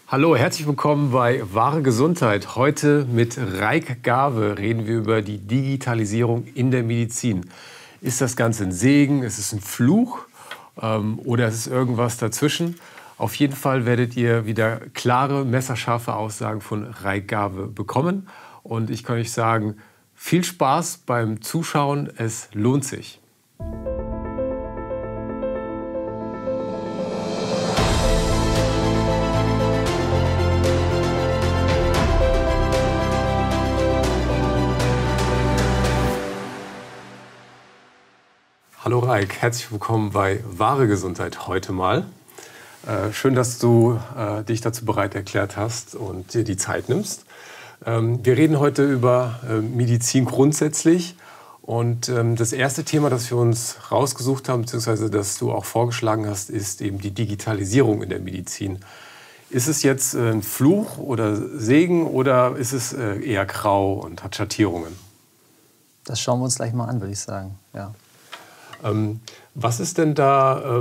Hallo, herzlich willkommen bei Wahre Gesundheit. Heute mit Raik Gave reden wir über die Digitalisierung in der Medizin. Ist das Ganze ein Segen, ist es ein Fluch oder ist es irgendwas dazwischen? Auf jeden Fall werdet ihr wieder klare, messerscharfe Aussagen von Raik Gave bekommen. Und ich kann euch sagen, viel Spaß beim Zuschauen, es lohnt sich. Hallo Raik, herzlich willkommen bei Wahre Gesundheit heute mal. Schön, dass du dich dazu bereit erklärt hast und dir die Zeit nimmst. Wir reden heute über Medizin grundsätzlich. Und das erste Thema, das wir uns rausgesucht haben, beziehungsweise das du auch vorgeschlagen hast, ist eben die Digitalisierung in der Medizin. Ist es jetzt ein Fluch oder Segen oder ist es eher grau und hat Schattierungen? Das schauen wir uns gleich mal an, würde ich sagen. Ja. Was ist denn da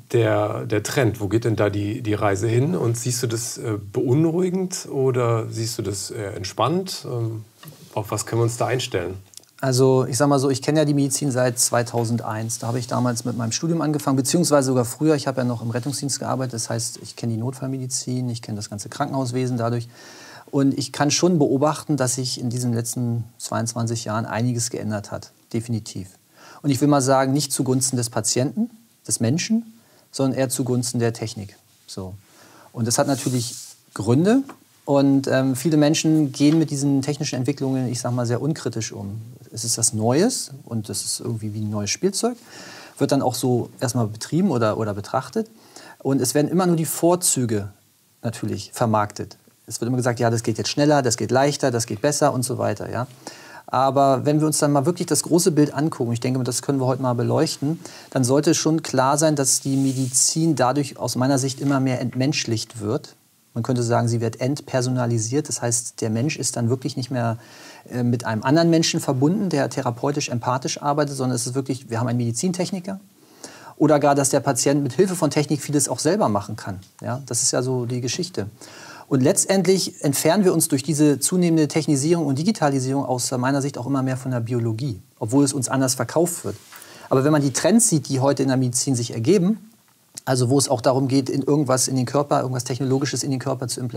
der Trend? Wo geht denn da die Reise hin? Und siehst du das beunruhigend oder siehst du das entspannt? Auf was können wir uns da einstellen? Also ich sag mal so, ich kenne ja die Medizin seit 2001. Da habe ich damals mit meinem Studium angefangen, beziehungsweise sogar früher. Ich habe ja noch im Rettungsdienst gearbeitet. Das heißt, ich kenne die Notfallmedizin, ich kenne das ganze Krankenhauswesen dadurch. Und ich kann schon beobachten, dass sich in diesen letzten 22 Jahren einiges geändert hat. Definitiv. Und ich will mal sagen, nicht zugunsten des Patienten, des Menschen, sondern eher zugunsten der Technik. So. Und das hat natürlich Gründe. Und viele Menschen gehen mit diesen technischen Entwicklungen, ich sag mal, sehr unkritisch um. Es ist was Neues und das ist irgendwie wie ein neues Spielzeug. Wird dann auch so erstmal betrieben oder betrachtet. Und es werden immer nur die Vorzüge natürlich vermarktet. Es wird immer gesagt, ja, das geht jetzt schneller, das geht leichter, das geht besser und so weiter. Ja. Aber wenn wir uns dann mal wirklich das große Bild angucken, ich denke, das können wir heute mal beleuchten, dann sollte schon klar sein, dass die Medizin dadurch aus meiner Sicht immer mehr entmenschlicht wird. Man könnte sagen, sie wird entpersonalisiert. Das heißt, der Mensch ist dann wirklich nicht mehr mit einem anderen Menschen verbunden, der therapeutisch, empathisch arbeitet, sondern es ist wirklich, wir haben einen Medizintechniker. Oder gar, dass der Patient mit Hilfe von Technik vieles auch selber machen kann. Ja, das ist ja so die Geschichte. Und letztendlich entfernen wir uns durch diese zunehmende Technisierung und Digitalisierung aus meiner Sicht auch immer mehr von der Biologie, obwohl es uns anders verkauft wird. Aber wenn man die Trends sieht, die heute in der Medizin sich ergeben, also wo es auch darum geht, in irgendwas in den Körper, irgendwas Technologisches in den Körper zu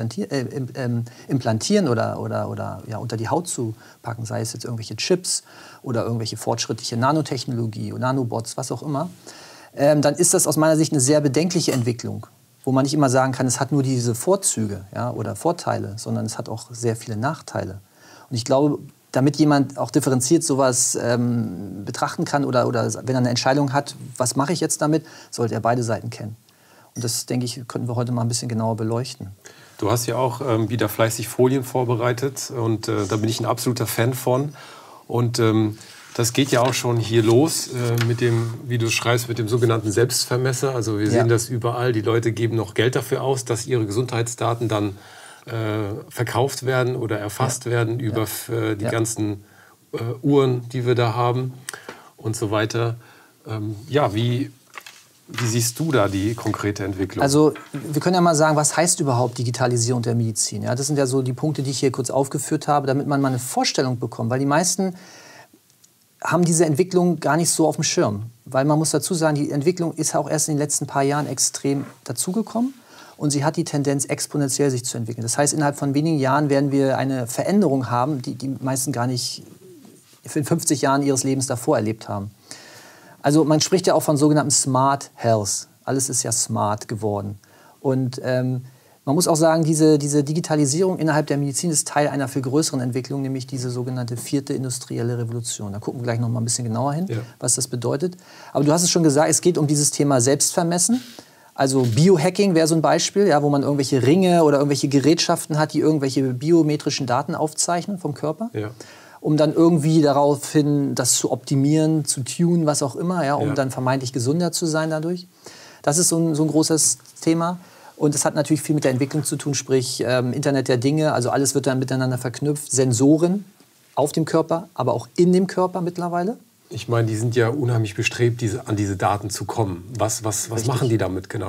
implantieren oder ja, unter die Haut zu packen, sei es jetzt irgendwelche Chips oder irgendwelche fortschrittliche Nanotechnologie oder Nanobots, was auch immer, dann ist das aus meiner Sicht eine sehr bedenkliche Entwicklung, wo man nicht immer sagen kann, es hat nur diese Vorzüge, ja, oder Vorteile, sondern es hat auch sehr viele Nachteile. Und ich glaube, damit jemand auch differenziert sowas betrachten kann oder wenn er eine Entscheidung hat, was mache ich jetzt damit, sollte er beide Seiten kennen. Und das, denke ich, könnten wir heute mal ein bisschen genauer beleuchten. Du hast ja auch wieder fleißig Folien vorbereitet und da bin ich ein absoluter Fan von. Und das geht ja auch schon hier los mit dem, wie du schreibst, mit dem sogenannten Selbstvermesser. Also wir sehen das überall. Die Leute geben noch Geld dafür aus, dass ihre Gesundheitsdaten dann verkauft werden oder erfasst werden über die ganzen Uhren, die wir da haben und so weiter. Wie siehst du da die konkrete Entwicklung? Also wir können ja mal sagen, was heißt überhaupt Digitalisierung der Medizin? Ja, das sind ja so die Punkte, die ich hier kurz aufgeführt habe, damit man mal eine Vorstellung bekommt. Weil die meisten haben diese Entwicklung gar nicht so auf dem Schirm. Weil man muss dazu sagen, die Entwicklung ist auch erst in den letzten paar Jahren extrem dazugekommen. Und sie hat die Tendenz, exponentiell sich zu entwickeln. Das heißt, innerhalb von wenigen Jahren werden wir eine Veränderung haben, die die meisten gar nicht in 50 Jahren ihres Lebens davor erlebt haben. Also man spricht ja auch von sogenannten Smart Health. Alles ist ja smart geworden. Und man muss auch sagen, diese Digitalisierung innerhalb der Medizin ist Teil einer viel größeren Entwicklung, nämlich diese sogenannte 4. industrielle Revolution. Da gucken wir gleich noch mal ein bisschen genauer hin, was das bedeutet. Aber du hast es schon gesagt, es geht um dieses Thema Selbstvermessen. Also Biohacking wäre so ein Beispiel, ja, wo man irgendwelche Ringe oder irgendwelche Gerätschaften hat, die irgendwelche biometrischen Daten aufzeichnen vom Körper, um dann irgendwie daraufhin das zu optimieren, zu tunen, was auch immer, ja, um dann vermeintlich gesünder zu sein dadurch. Das ist so ein großes Thema. Und es hat natürlich viel mit der Entwicklung zu tun, sprich Internet der Dinge, also alles wird dann miteinander verknüpft. Sensoren auf dem Körper, aber auch in dem Körper mittlerweile. Ich meine, die sind ja unheimlich bestrebt, an diese Daten zu kommen. Was machen die damit genau?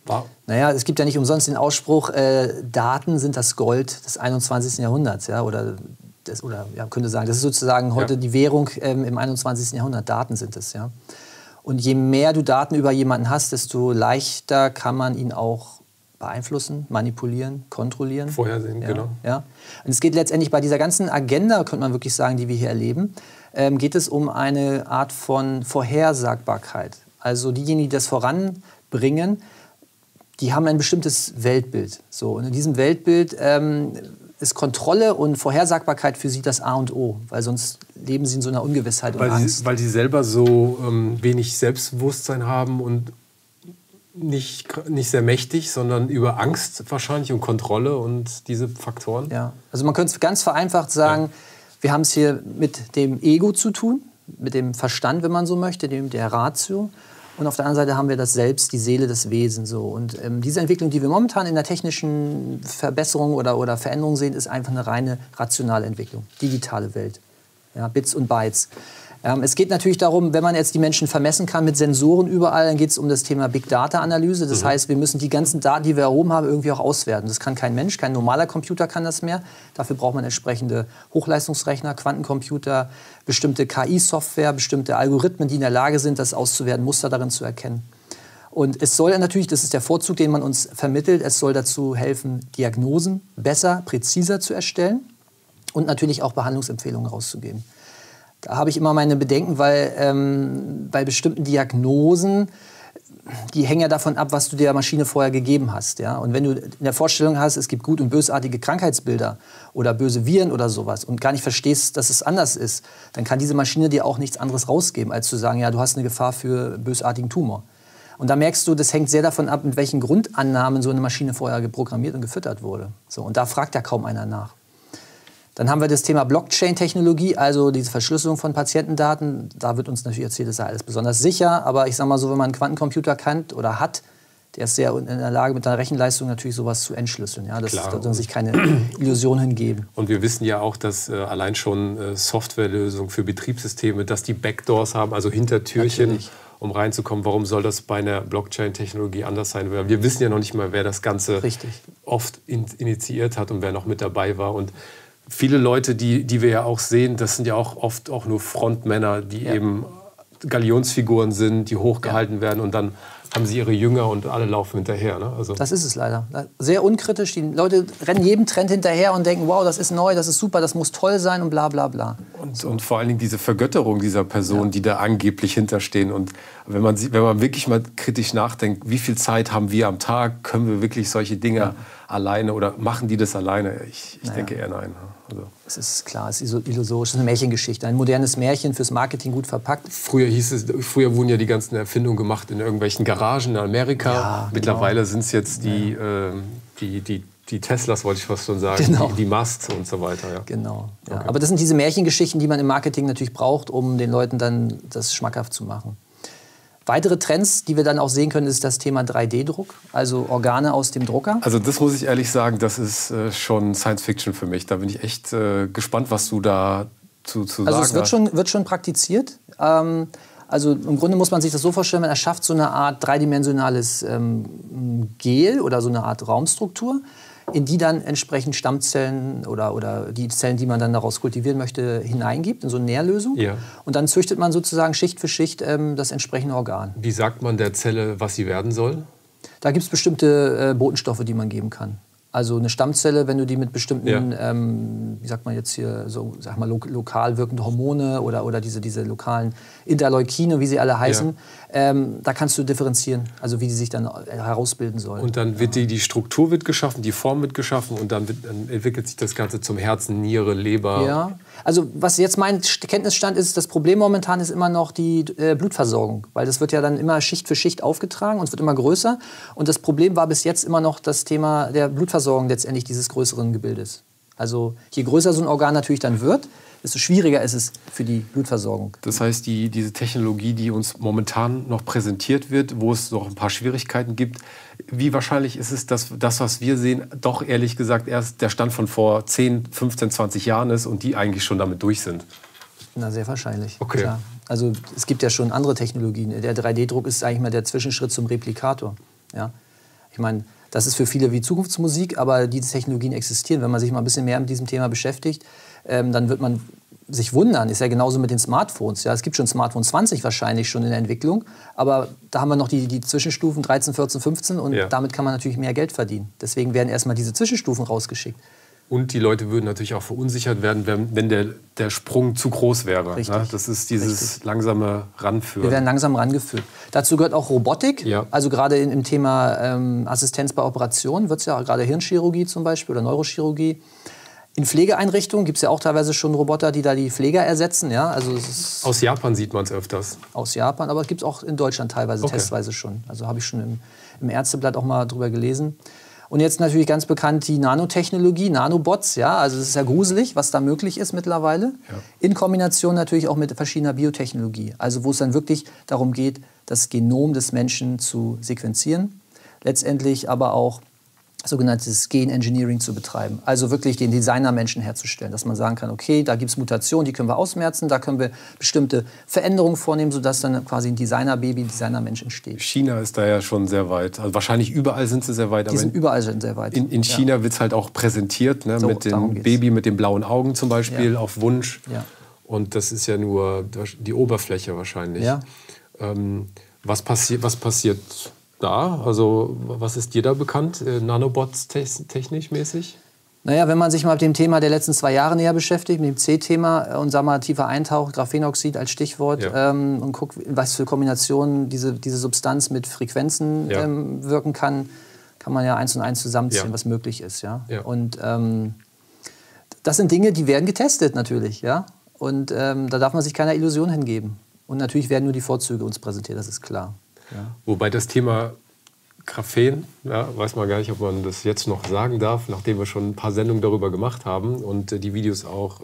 Wow. Naja, es gibt ja nicht umsonst den Ausspruch, Daten sind das Gold des 21. Jahrhunderts. Ja? Oder ja, könnte sagen, das ist sozusagen heute die Währung im 21. Jahrhundert. Daten sind es. Ja? Und je mehr du Daten über jemanden hast, desto leichter kann man ihn auch beeinflussen, manipulieren, kontrollieren. Vorhersehen, genau. Ja. Und es geht letztendlich bei dieser ganzen Agenda, könnte man wirklich sagen, die wir hier erleben, geht es um eine Art von Vorhersagbarkeit. Also diejenigen, die das voranbringen, die haben ein bestimmtes Weltbild. So, und in diesem Weltbild ist Kontrolle und Vorhersagbarkeit für sie das A und O, weil sonst leben sie in so einer Ungewissheit und Angst. Weil sie selber so wenig Selbstbewusstsein haben und nicht sehr mächtig, sondern über Angst wahrscheinlich und Kontrolle und diese Faktoren. Ja, also man könnte es ganz vereinfacht sagen, wir haben es hier mit dem Ego zu tun, mit dem Verstand, wenn man so möchte, der Ratio. Und auf der anderen Seite haben wir das Selbst, die Seele, das Wesen. So. Und diese Entwicklung, die wir momentan in der technischen Verbesserung oder Veränderung sehen, ist einfach eine reine rationale Entwicklung. Digitale Welt. Ja, Bits und Bytes. Es geht natürlich darum, wenn man jetzt die Menschen vermessen kann mit Sensoren überall, dann geht es um das Thema Big Data Analyse. Das heißt, wir müssen die ganzen Daten, die wir erhoben haben, irgendwie auch auswerten. Das kann kein Mensch, kein normaler Computer kann das mehr. Dafür braucht man entsprechende Hochleistungsrechner, Quantencomputer, bestimmte KI-Software, bestimmte Algorithmen, die in der Lage sind, das auszuwerten, Muster darin zu erkennen. Und es soll natürlich, das ist der Vorzug, den man uns vermittelt, es soll dazu helfen, Diagnosen besser, präziser zu erstellen und natürlich auch Behandlungsempfehlungen rauszugeben. Da habe ich immer meine Bedenken, weil bei bestimmten Diagnosen, die hängen ja davon ab, was du der Maschine vorher gegeben hast. Ja? Und wenn du in der Vorstellung hast, es gibt gut- und bösartige Krankheitsbilder oder böse Viren oder sowas und gar nicht verstehst, dass es anders ist, dann kann diese Maschine dir auch nichts anderes rausgeben, als zu sagen, ja, du hast eine Gefahr für bösartigen Tumor. Und da merkst du, das hängt sehr davon ab, mit welchen Grundannahmen so eine Maschine vorher geprogrammiert und gefüttert wurde. So, und da fragt ja kaum einer nach. Dann haben wir das Thema Blockchain-Technologie, also diese Verschlüsselung von Patientendaten. Da wird uns natürlich erzählt, das sei alles besonders sicher. Aber ich sage mal so, wenn man einen Quantencomputer kennt oder hat, der ist sehr in der Lage, mit einer Rechenleistung natürlich sowas zu entschlüsseln. Ja? Da soll sich keine Illusion hingeben. Und wir wissen ja auch, dass allein schon Softwarelösungen für Betriebssysteme, dass die Backdoors haben, also Hintertürchen, natürlich, um reinzukommen. Warum soll das bei einer Blockchain-Technologie anders sein? Weil wir wissen ja noch nicht mal, wer das Ganze oft initiiert hat und wer noch mit dabei war. Und viele Leute, die wir ja auch sehen, das sind ja auch oft auch nur Frontmänner, die eben Galionsfiguren sind, die hochgehalten werden und dann haben sie ihre Jünger und alle laufen hinterher. Ne? Also das ist es leider. Sehr unkritisch. Die Leute rennen jedem Trend hinterher und denken, wow, das ist neu, das ist super, das muss toll sein und bla bla bla. Und vor allen Dingen diese Vergötterung dieser Personen, die da angeblich hinterstehen. Und wenn man wirklich mal kritisch nachdenkt, wie viel Zeit haben wir am Tag, können wir wirklich solche Dinge alleine oder machen die das alleine? Ich denke eher nein. Also. Es ist klar, es ist illusorisch, es ist eine Märchengeschichte, ein modernes Märchen fürs Marketing gut verpackt. Früher wurden ja die ganzen Erfindungen gemacht in irgendwelchen Garagen in Amerika. Ja, mittlerweile sind es jetzt die Teslas, wollte ich fast schon sagen, die Musks und so weiter. Ja. Genau. Ja. Okay. Aber das sind diese Märchengeschichten, die man im Marketing natürlich braucht, um den Leuten dann das schmackhaft zu machen. Weitere Trends, die wir dann auch sehen können, ist das Thema 3D-Druck, also Organe aus dem Drucker. Also das muss ich ehrlich sagen, das ist schon Science-Fiction für mich. Da bin ich echt gespannt, was du da zu sagen hast. Also es wird schon praktiziert. Also im Grunde muss man sich das so vorstellen, man erschafft so eine Art dreidimensionales Gel oder so eine Art Raumstruktur, in die dann entsprechend Stammzellen oder die Zellen, die man dann daraus kultivieren möchte, hineingibt, in so eine Nährlösung. Ja. Und dann züchtet man sozusagen Schicht für Schicht das entsprechende Organ. Wie sagt man der Zelle, was sie werden soll? Da gibt es bestimmte Botenstoffe, die man geben kann. Also eine Stammzelle, wenn du die mit bestimmten, wie sagt man jetzt hier, so, sag mal, lokal wirkende Hormone oder diese lokalen Interleukine, wie sie alle heißen, da kannst du differenzieren, also wie die sich dann herausbilden sollen. Und dann wird die Struktur wird geschaffen, die Form wird geschaffen und dann entwickelt sich das Ganze zum Herzen, Niere, Leber. Ja, also was jetzt mein Kenntnisstand ist, das Problem momentan ist immer noch die Blutversorgung, weil das wird ja dann immer Schicht für Schicht aufgetragen und es wird immer größer. Und das Problem war bis jetzt immer noch das Thema der Blutversorgung letztendlich dieses größeren Gebildes. Also je größer so ein Organ natürlich dann wird, desto schwieriger ist es für die Blutversorgung. Das heißt, diese Technologie, die uns momentan noch präsentiert wird, wo es noch ein paar Schwierigkeiten gibt, wie wahrscheinlich ist es, dass das, was wir sehen, doch ehrlich gesagt erst der Stand von vor 10, 15, 20 Jahren ist und die eigentlich schon damit durch sind? Na, sehr wahrscheinlich. Okay. Klar. Also es gibt ja schon andere Technologien. Der 3D-Druck ist eigentlich mal der Zwischenschritt zum Replikator. Ja? Ich meine, das ist für viele wie Zukunftsmusik, aber diese Technologien existieren. Wenn man sich mal ein bisschen mehr mit diesem Thema beschäftigt, dann wird man sich wundern. Ist ja genauso mit den Smartphones. Ja, es gibt schon Smartphone 20 wahrscheinlich schon in der Entwicklung, aber da haben wir noch die Zwischenstufen 13, 14, 15 und damit kann man natürlich mehr Geld verdienen. Deswegen werden erstmal diese Zwischenstufen rausgeschickt. Und die Leute würden natürlich auch verunsichert werden, wenn der Sprung zu groß wäre. Richtig. Ne? Das ist dieses langsame Ranführen. Wir werden langsam rangeführt. Dazu gehört auch Robotik. Ja. Also gerade im Thema Assistenz bei Operationen wird es ja gerade Hirnchirurgie zum Beispiel oder Neurochirurgie. In Pflegeeinrichtungen gibt es ja auch teilweise schon Roboter, die da die Pfleger ersetzen. Ja? Also es ist aus Japan sieht man es öfters. Aus Japan, aber es gibt es auch in Deutschland teilweise testweise schon. Also habe ich schon im Ärzteblatt auch mal drüber gelesen. Und jetzt natürlich ganz bekannt die Nanotechnologie, Nanobots. Ja? Also es ist ja gruselig, was da möglich ist mittlerweile. Ja. In Kombination natürlich auch mit verschiedener Biotechnologie. Also wo es dann wirklich darum geht, das Genom des Menschen zu sequenzieren. Letztendlich aber auch sogenanntes Gen-Engineering zu betreiben. Also wirklich den Designermenschen herzustellen. Dass man sagen kann, okay, da gibt es Mutationen, die können wir ausmerzen, da können wir bestimmte Veränderungen vornehmen, sodass dann quasi ein Designerbaby, ein Designermensch entsteht. China ist da ja schon sehr weit. Also wahrscheinlich überall sind sie sehr weit. Die sind überall schon sehr weit. In China wird es halt auch präsentiert, ne, so, mit dem Baby mit den blauen Augen zum Beispiel, auf Wunsch. Ja. Und das ist ja nur die Oberfläche wahrscheinlich. Ja. Was passiert da? Also was ist dir da bekannt, Nanobots technisch mäßig? Naja, wenn man sich mal mit dem Thema der letzten 2 Jahre näher beschäftigt, mit dem C-Thema und sag mal, tiefer eintaucht, Graphenoxid als Stichwort, und guckt, was für Kombinationen diese Substanz mit Frequenzen wirken kann man ja 1 und 1 zusammenziehen, was möglich ist. Ja? Ja. Und das sind Dinge, die werden getestet natürlich. Ja? Und da darf man sich keiner Illusion hingeben. Und natürlich werden nur die Vorzüge uns präsentiert, das ist klar. Ja. Wobei das Thema Graphen, weiß man gar nicht, ob man das jetzt noch sagen darf, nachdem wir schon ein paar Sendungen darüber gemacht haben und die Videos auch,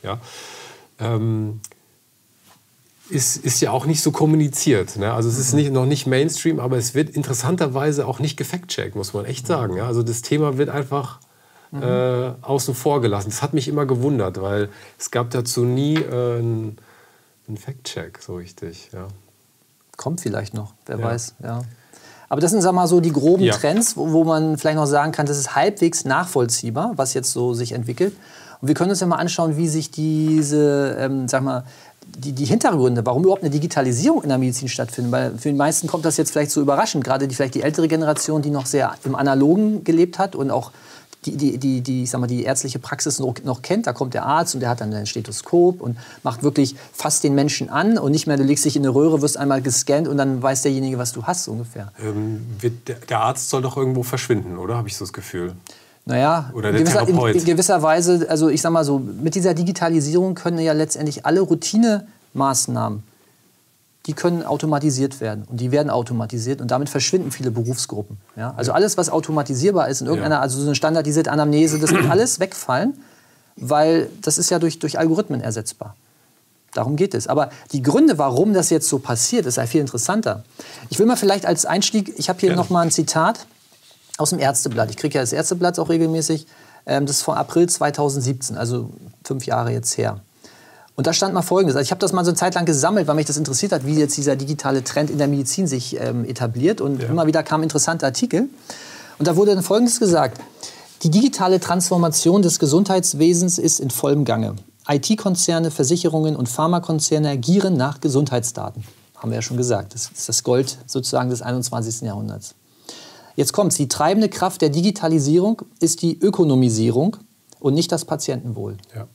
ist ja auch nicht so kommuniziert. Ne? Also es ist noch nicht Mainstream, aber es wird interessanterweise auch nicht gefact-checkt, muss man echt sagen. Ja? Also das Thema wird einfach außen vor gelassen. Das hat mich immer gewundert, weil es gab dazu nie einen Fact-Check so richtig. Ja. Kommt vielleicht noch, wer weiß. Ja. Aber das sind, sag mal, so die groben Trends, wo man vielleicht noch sagen kann, das ist halbwegs nachvollziehbar, was jetzt so sich entwickelt. Und wir können uns ja mal anschauen, wie sich diese, die Hintergründe, warum überhaupt eine Digitalisierung in der Medizin stattfindet. Weil für die meisten kommt das jetzt vielleicht so überraschend, gerade vielleicht die ältere Generation, die noch sehr im Analogen gelebt hat und auch die ärztliche Praxis noch kennt. Da kommt der Arzt und der hat dann ein Stethoskop und macht wirklich fast den Menschen an und nicht mehr, du legst dich in eine Röhre, wirst einmal gescannt und dann weiß derjenige, was du hast, ungefähr. Der Arzt soll doch irgendwo verschwinden, oder? Habe ich so das Gefühl. Naja, in gewisser Weise, also ich sag mal so, mit dieser Digitalisierung können ja letztendlich alle Routinemaßnahmen, die können automatisiert werden und die werden automatisiert und damit verschwinden viele Berufsgruppen. Ja? Also alles, was automatisierbar ist in irgendeiner, also so eine standardisierte Anamnese, das wird alles wegfallen, weil das ist ja durch Algorithmen ersetzbar. Darum geht es. Aber die Gründe, warum das jetzt so passiert, ist ja viel interessanter. Ich will mal vielleicht als Einstieg, ich habe hier noch mal ein Zitat aus dem Ärzteblatt. Ich kriege ja das Ärzteblatt auch regelmäßig. Das ist von April 2017, also 5 Jahre jetzt her. Und da stand mal Folgendes. Also ich habe das mal so eine Zeit lang gesammelt, weil mich das interessiert hat, wie jetzt dieser digitale Trend in der Medizin sich etabliert. Und immer wieder kamen interessante Artikel. Und da wurde dann Folgendes gesagt. Die digitale Transformation des Gesundheitswesens ist in vollem Gange. IT-Konzerne, Versicherungen und Pharmakonzerne gieren nach Gesundheitsdaten. Haben wir ja schon gesagt. Das ist das Gold sozusagen des 21. Jahrhunderts. Jetzt kommt's. Die treibende Kraft der Digitalisierung ist die Ökonomisierung und nicht das Patientenwohl. Ja.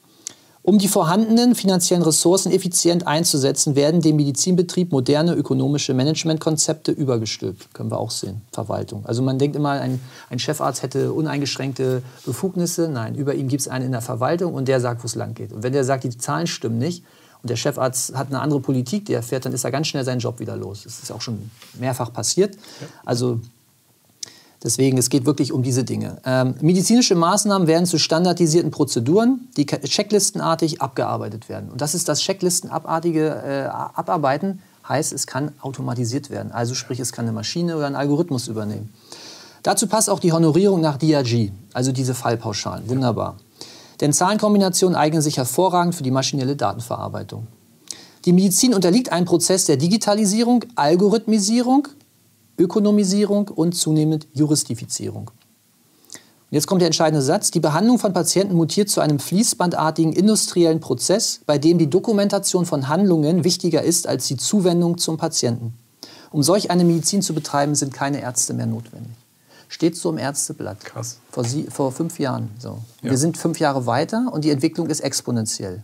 Um die vorhandenen finanziellen Ressourcen effizient einzusetzen, werden dem Medizinbetrieb moderne ökonomische Managementkonzepte übergestülpt. Können wir auch sehen, Verwaltung. Also man denkt immer, ein Chefarzt hätte uneingeschränkte Befugnisse. Nein, über ihm gibt es einen in der Verwaltung und der sagt, wo es lang geht. Und wenn der sagt, die Zahlen stimmen nicht und der Chefarzt hat eine andere Politik, die er fährt, dann ist er ganz schnell seinen Job wieder los. Das ist auch schon mehrfach passiert. Also deswegen, es geht wirklich um diese Dinge. Medizinische Maßnahmen werden zu standardisierten Prozeduren, die checklistenartig abgearbeitet werden. Und das ist das checklistenartige Abarbeiten, heißt, es kann automatisiert werden. Also sprich, es kann eine Maschine oder ein Algorithmus übernehmen. Dazu passt auch die Honorierung nach DRG, also diese Fallpauschalen. Wunderbar. Denn Zahlenkombinationen eignen sich hervorragend für die maschinelle Datenverarbeitung. Die Medizin unterliegt einem Prozess der Digitalisierung, Algorithmisierung Ökonomisierung und zunehmend Juristifizierung. Und jetzt kommt der entscheidende Satz. Die Behandlung von Patienten mutiert zu einem fließbandartigen industriellen Prozess, bei dem die Dokumentation von Handlungen wichtiger ist als die Zuwendung zum Patienten. Um solch eine Medizin zu betreiben, sind keine Ärzte mehr notwendig. Steht so im Ärzteblatt. Krass. Vor 5 Jahren. So. Ja. Wir sind 5 Jahre weiter und die Entwicklung ist exponentiell.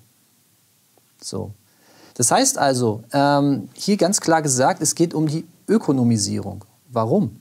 So. Das heißt also, hier ganz klar gesagt, es geht um die Ökonomisierung. Warum?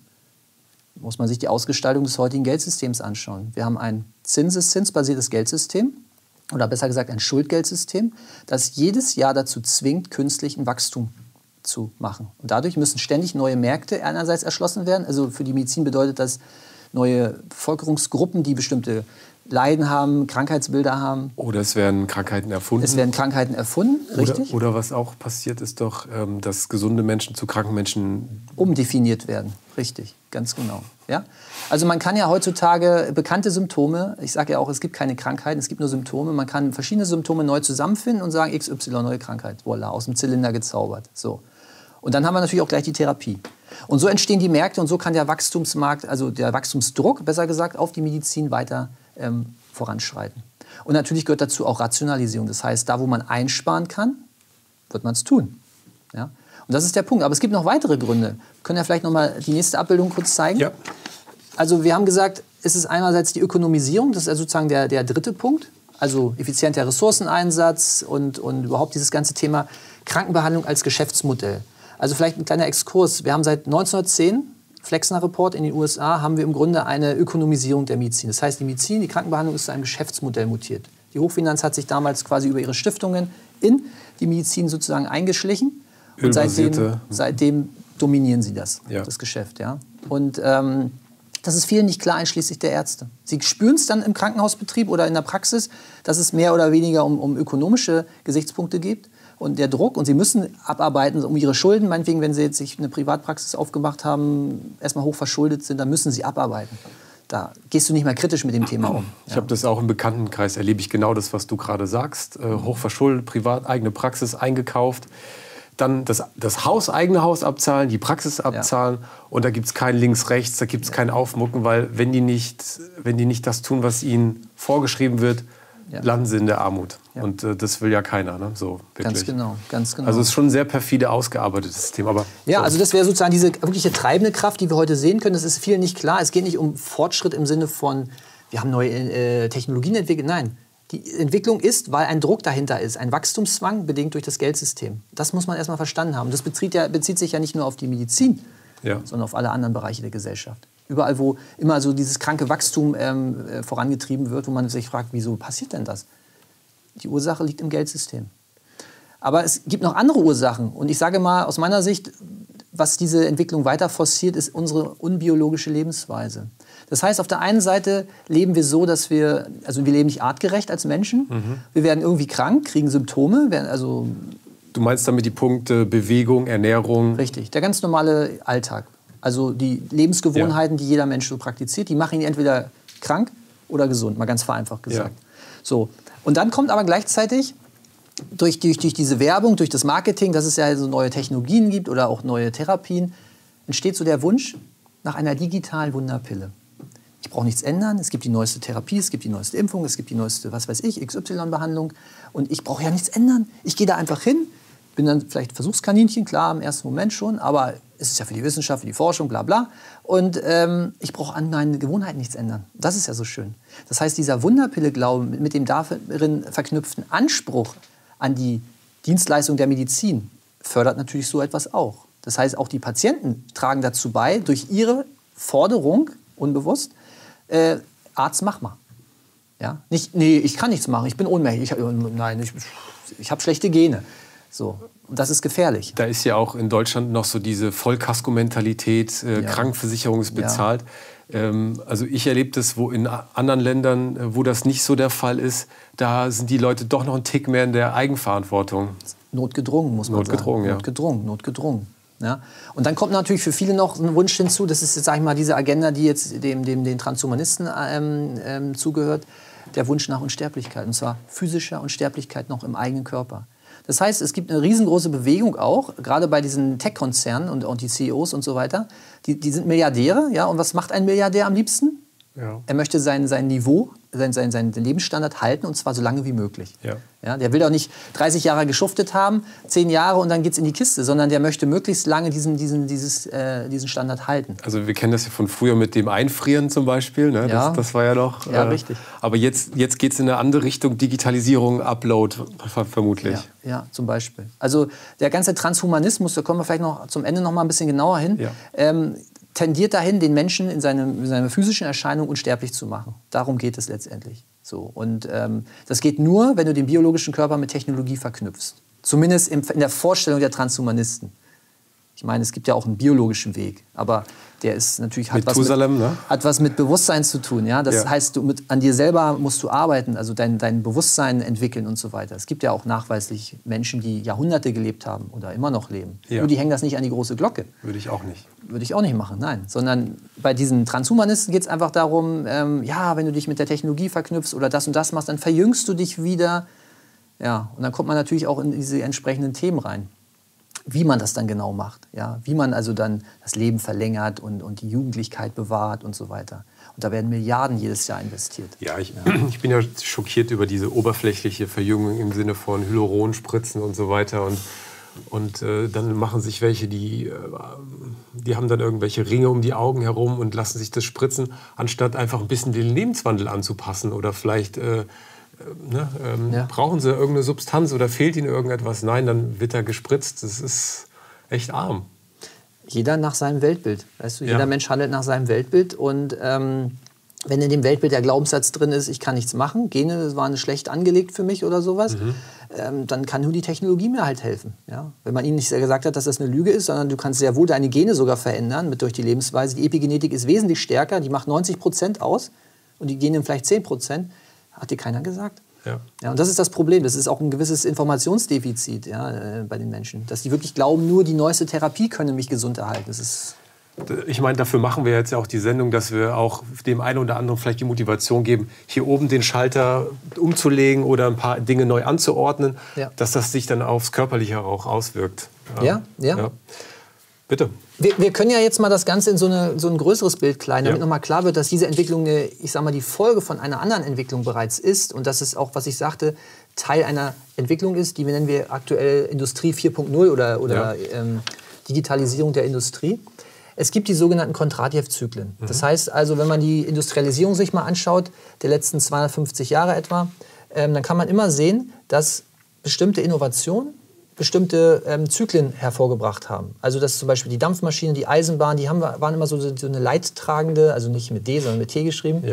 Muss man sich die Ausgestaltung des heutigen Geldsystems anschauen. Wir haben ein zinseszinsbasiertes Geldsystem, oder besser gesagt ein Schuldgeldsystem, das jedes Jahr dazu zwingt, künstlichen Wachstum zu machen. Und dadurch müssen ständig neue Märkte einerseits erschlossen werden. Also für die Medizin bedeutet das neue Bevölkerungsgruppen, die bestimmte Leiden haben, Krankheitsbilder haben. Oder es werden Krankheiten erfunden. Es werden Krankheiten erfunden, richtig? Oder was auch passiert ist doch, dass gesunde Menschen zu kranken Menschen umdefiniert werden, richtig, ganz genau. Ja? Also man kann ja heutzutage bekannte Symptome, ich sage ja auch, es gibt keine Krankheiten, es gibt nur Symptome, man kann verschiedene Symptome neu zusammenfinden und sagen, XY, neue Krankheit, voilà, aus dem Zylinder gezaubert. So. Und dann haben wir natürlich auch gleich die Therapie. Und so entstehen die Märkte und so kann der Wachstumsmarkt, also der Wachstumsdruck, besser gesagt, auf die Medizin weiter voranschreiten. Und natürlich gehört dazu auch Rationalisierung. Das heißt, da wo man einsparen kann, wird man es tun. Ja? Und das ist der Punkt. Aber es gibt noch weitere Gründe. Wir können ja vielleicht noch mal die nächste Abbildung kurz zeigen. Ja. Also wir haben gesagt, es ist einerseits die Ökonomisierung, das ist also sozusagen der dritte Punkt. Also effizienter Ressourceneinsatz und überhaupt dieses ganze Thema Krankenbehandlung als Geschäftsmodell. Also vielleicht ein kleiner Exkurs. Wir haben seit 1910, Flexner Report in den USA, haben wir im Grunde eine Ökonomisierung der Medizin. Das heißt, die Medizin, die Krankenbehandlung ist zu einem Geschäftsmodell mutiert. Die Hochfinanz hat sich damals quasi über ihre Stiftungen in die Medizin sozusagen eingeschlichen. Und seitdem dominieren sie das Geschäft. Ja? Und das ist vielen nicht klar, einschließlich der Ärzte. Sie spüren es dann im Krankenhausbetrieb oder in der Praxis, dass es mehr oder weniger um ökonomische Gesichtspunkte geht. Und der Druck, und sie müssen abarbeiten, um ihre Schulden, meinetwegen, wenn sie jetzt sich eine Privatpraxis aufgemacht haben, erstmal hoch verschuldet sind, dann müssen sie abarbeiten. Da gehst du nicht mehr kritisch mit dem Thema um. Ich habe das auch im Bekanntenkreis, erlebe ich genau das, was du gerade sagst. Hochverschuldet, privat, eigene Praxis eingekauft. Dann das eigene Haus abzahlen, die Praxis abzahlen. Und da gibt es kein Links-Rechts, da gibt es kein Aufmucken, weil wenn die nicht das tun, was ihnen vorgeschrieben wird, landen sie in der Armut. Ja. Und das will ja keiner, ne? So, wirklich. Ganz genau. Also es ist schon ein sehr perfide ausgearbeitetes System. Aber ja, also das wäre sozusagen diese wirkliche treibende Kraft, die wir heute sehen können. Das ist vielen nicht klar. Es geht nicht um Fortschritt im Sinne von, wir haben neue Technologien entwickelt. Nein, die Entwicklung ist, weil ein Druck dahinter ist. Ein Wachstumszwang, bedingt durch das Geldsystem. Das muss man erstmal verstanden haben. Das bezieht sich ja nicht nur auf die Medizin, sondern auf alle anderen Bereiche der Gesellschaft. Überall, wo immer so dieses kranke Wachstum vorangetrieben wird, wo man sich fragt, wieso passiert denn das? Die Ursache liegt im Geldsystem. Aber es gibt noch andere Ursachen. Und ich sage mal, aus meiner Sicht, was diese Entwicklung weiter forciert, ist unsere unbiologische Lebensweise. Das heißt, auf der einen Seite leben wir so, dass wir leben nicht artgerecht als Menschen. Wir werden irgendwie krank, kriegen Symptome. Du meinst damit die Punkte Bewegung, Ernährung? Richtig, der ganz normale Alltag. Also die Lebensgewohnheiten, die jeder Mensch so praktiziert, die machen ihn entweder krank oder gesund, mal ganz vereinfacht gesagt. Ja. So. Und dann kommt aber gleichzeitig durch diese Werbung, durch das Marketing, dass es ja so neue Technologien gibt oder auch neue Therapien, entsteht so der Wunsch nach einer digitalen Wunderpille. Ich brauche nichts ändern, es gibt die neueste Therapie, es gibt die neueste Impfung, es gibt die neueste, was weiß ich, XY-Behandlung und ich brauche ja nichts ändern. Ich gehe da einfach hin, bin dann vielleicht Versuchskaninchen, klar, im ersten Moment schon, aber es ist ja für die Wissenschaft, für die Forschung, bla bla. Und ich brauche an meinen Gewohnheiten nichts ändern. Das ist ja so schön. Das heißt, dieser Wunderpille-Glaube mit dem darin verknüpften Anspruch an die Dienstleistung der Medizin fördert natürlich so etwas auch. Das heißt, auch die Patienten tragen dazu bei, durch ihre Forderung, unbewusst, Arzt, mach mal. Ja? Nicht, nee, ich kann nichts machen, ich bin ohnmächtig, ich habe schlechte Gene. So. Und das ist gefährlich. Da ist ja auch in Deutschland noch so diese Vollkasko-Mentalität, Krankenversicherung ist bezahlt. Also ich erlebe das, wo in anderen Ländern, wo das nicht so der Fall ist, da sind die Leute doch noch einen Tick mehr in der Eigenverantwortung. Notgedrungen, muss man sagen. Notgedrungen. Ja. Und dann kommt natürlich für viele noch ein Wunsch hinzu, das ist jetzt, sag ich mal, diese Agenda, die jetzt den Transhumanisten zugehört, der Wunsch nach Unsterblichkeit. Und zwar physischer Unsterblichkeit noch im eigenen Körper. Das heißt, es gibt eine riesengroße Bewegung auch, gerade bei diesen Tech-Konzernen und die CEOs und so weiter. Die sind Milliardäre, ja. Und was macht ein Milliardär am liebsten? Ja. Er möchte sein Niveau, seinen Lebensstandard halten, und zwar so lange wie möglich. Ja. Ja, der will doch nicht 30 Jahre geschuftet haben, 10 Jahre und dann geht's in die Kiste, sondern der möchte möglichst lange diesen Standard halten. Also wir kennen das ja von früher mit dem Einfrieren zum Beispiel. Ne? Ja. Das war ja noch... Ja, richtig. Aber jetzt geht es in eine andere Richtung, Digitalisierung, Upload vermutlich. Ja, zum Beispiel. Also der ganze Transhumanismus, da kommen wir vielleicht noch zum Ende noch mal ein bisschen genauer hin, tendiert dahin, den Menschen in seiner physischen Erscheinung unsterblich zu machen. Darum geht es letztendlich. So. Und das geht nur, wenn du den biologischen Körper mit Technologie verknüpfst. Zumindest in der Vorstellung der Transhumanisten. Ich meine, es gibt ja auch einen biologischen Weg, aber der ist natürlich hat was mit Bewusstsein zu tun. Ja? Das heißt, an dir selber musst du arbeiten, also dein Bewusstsein entwickeln und so weiter. Es gibt ja auch nachweislich Menschen, die Jahrhunderte gelebt haben oder immer noch leben. Ja. Nur die hängen das nicht an die große Glocke. Würde ich auch nicht. Würde ich auch nicht machen, nein. Sondern bei diesen Transhumanisten geht es einfach darum, wenn du dich mit der Technologie verknüpfst oder das und das machst, dann verjüngst du dich wieder. Ja, und dann kommt man natürlich auch in diese entsprechenden Themen rein. Wie man das dann genau macht, ja? Wie man also dann das Leben verlängert und die Jugendlichkeit bewahrt und so weiter. Und da werden Milliarden jedes Jahr investiert. Ja, ich bin ja schockiert über diese oberflächliche Verjüngung im Sinne von Hyaluronspritzen und so weiter. Und dann machen sich welche, die haben dann irgendwelche Ringe um die Augen herum und lassen sich das spritzen, anstatt einfach ein bisschen den Lebenswandel anzupassen oder vielleicht... brauchen sie irgendeine Substanz oder fehlt ihnen irgendetwas? Nein, dann wird er gespritzt. Das ist echt arm. Jeder nach seinem Weltbild. Weißt du? Jeder Mensch handelt nach seinem Weltbild. Und wenn in dem Weltbild der Glaubenssatz drin ist, ich kann nichts machen, Gene waren schlecht angelegt für mich oder sowas, dann kann nur die Technologie mir halt helfen. Ja? Wenn man ihnen nicht gesagt hat, dass das eine Lüge ist, sondern du kannst sehr wohl deine Gene sogar verändern durch die Lebensweise. Die Epigenetik ist wesentlich stärker, die macht 90% aus und die Gene vielleicht 10%. Hat dir keiner gesagt. Ja, und das ist das Problem. Das ist auch ein gewisses Informationsdefizit bei den Menschen. Dass die wirklich glauben, nur die neueste Therapie könne mich gesund erhalten. Das ist ich meine, dafür machen wir jetzt ja auch die Sendung, dass wir auch dem einen oder anderen vielleicht die Motivation geben, hier oben den Schalter umzulegen oder ein paar Dinge neu anzuordnen, dass das sich dann aufs Körperliche auch auswirkt. Ja. Bitte. Wir können ja jetzt mal das Ganze in so ein größeres Bild kleiden, damit nochmal klar wird, dass diese Entwicklung, die Folge von einer anderen Entwicklung bereits ist und dass es auch, was ich sagte, Teil einer Entwicklung ist, die nennen wir aktuell Industrie 4.0 oder Digitalisierung der Industrie. Es gibt die sogenannten Kondratjew-Zyklen. Das heißt also, wenn man die Industrialisierung sich mal anschaut, der letzten 250 Jahre etwa, dann kann man immer sehen, dass bestimmte Innovationen bestimmte Zyklen hervorgebracht haben. Also dass zum Beispiel die Dampfmaschine, die Eisenbahn, waren immer so eine leidtragende, also nicht mit D, sondern mit T geschrieben,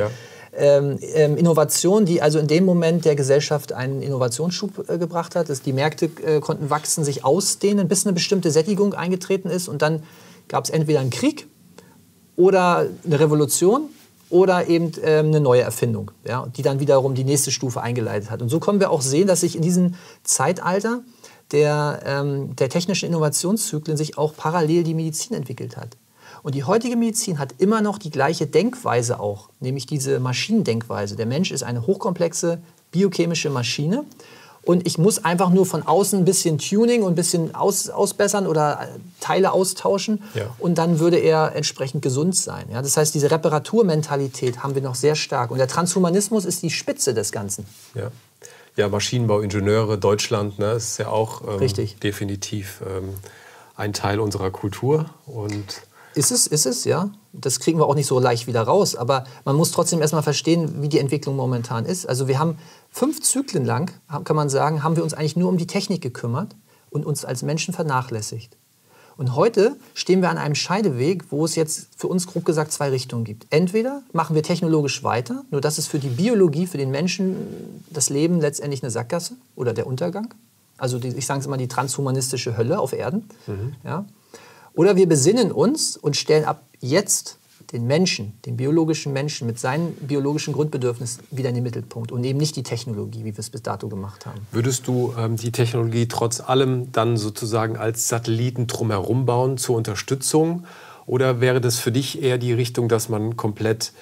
Innovation, die also in dem Moment der Gesellschaft einen Innovationsschub gebracht hat. Die Märkte konnten wachsen, sich ausdehnen, bis eine bestimmte Sättigung eingetreten ist. Und dann gab es entweder einen Krieg oder eine Revolution oder eben eine neue Erfindung, die dann wiederum die nächste Stufe eingeleitet hat. Und so können wir auch sehen, dass sich in diesem Zeitalter der technischen Innovationszyklen sich auch parallel die Medizin entwickelt hat. Und die heutige Medizin hat immer noch die gleiche Denkweise auch, nämlich diese Maschinendenkweise. Der Mensch ist eine hochkomplexe biochemische Maschine und ich muss einfach nur von außen ein bisschen Tuning und ein bisschen ausbessern oder Teile austauschen und dann würde er entsprechend gesund sein. Ja, das heißt, diese Reparaturmentalität haben wir noch sehr stark. Und der Transhumanismus ist die Spitze des Ganzen. Ja, Maschinenbauingenieure, Deutschland, ne, ist ja auch definitiv ein Teil unserer Kultur. Und ist es, ja. Das kriegen wir auch nicht so leicht wieder raus. Aber man muss trotzdem erstmal verstehen, wie die Entwicklung momentan ist. Also wir haben 5 Zyklen lang, kann man sagen, haben wir uns eigentlich nur um die Technik gekümmert und uns als Menschen vernachlässigt. Und heute stehen wir an einem Scheideweg, wo es jetzt für uns grob gesagt 2 Richtungen gibt. Entweder machen wir technologisch weiter, nur das ist für die Biologie, für den Menschen das Leben letztendlich eine Sackgasse oder der Untergang. Also ich sage es immer, die transhumanistische Hölle auf Erden. Ja. Oder wir besinnen uns und stellen ab jetzt den Menschen, den biologischen Menschen mit seinen biologischen Grundbedürfnissen wieder in den Mittelpunkt und eben nicht die Technologie, wie wir es bis dato gemacht haben. Würdest du die Technologie trotz allem dann sozusagen als Satelliten drumherum bauen zur Unterstützung? Oder wäre das für dich eher die Richtung, dass man komplett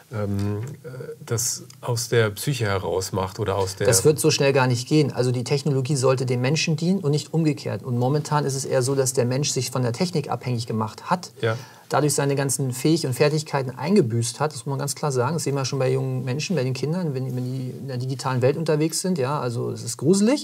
das aus der Psyche heraus macht oder aus der... Das wird so schnell gar nicht gehen. Also die Technologie sollte dem Menschen dienen und nicht umgekehrt. Und momentan ist es eher so, dass der Mensch sich von der Technik abhängig gemacht hat, dadurch seine ganzen Fähigkeiten und Fertigkeiten eingebüßt hat. Das muss man ganz klar sagen. Das sehen wir schon bei jungen Menschen, bei den Kindern, wenn die in der digitalen Welt unterwegs sind. Ja, also es ist gruselig.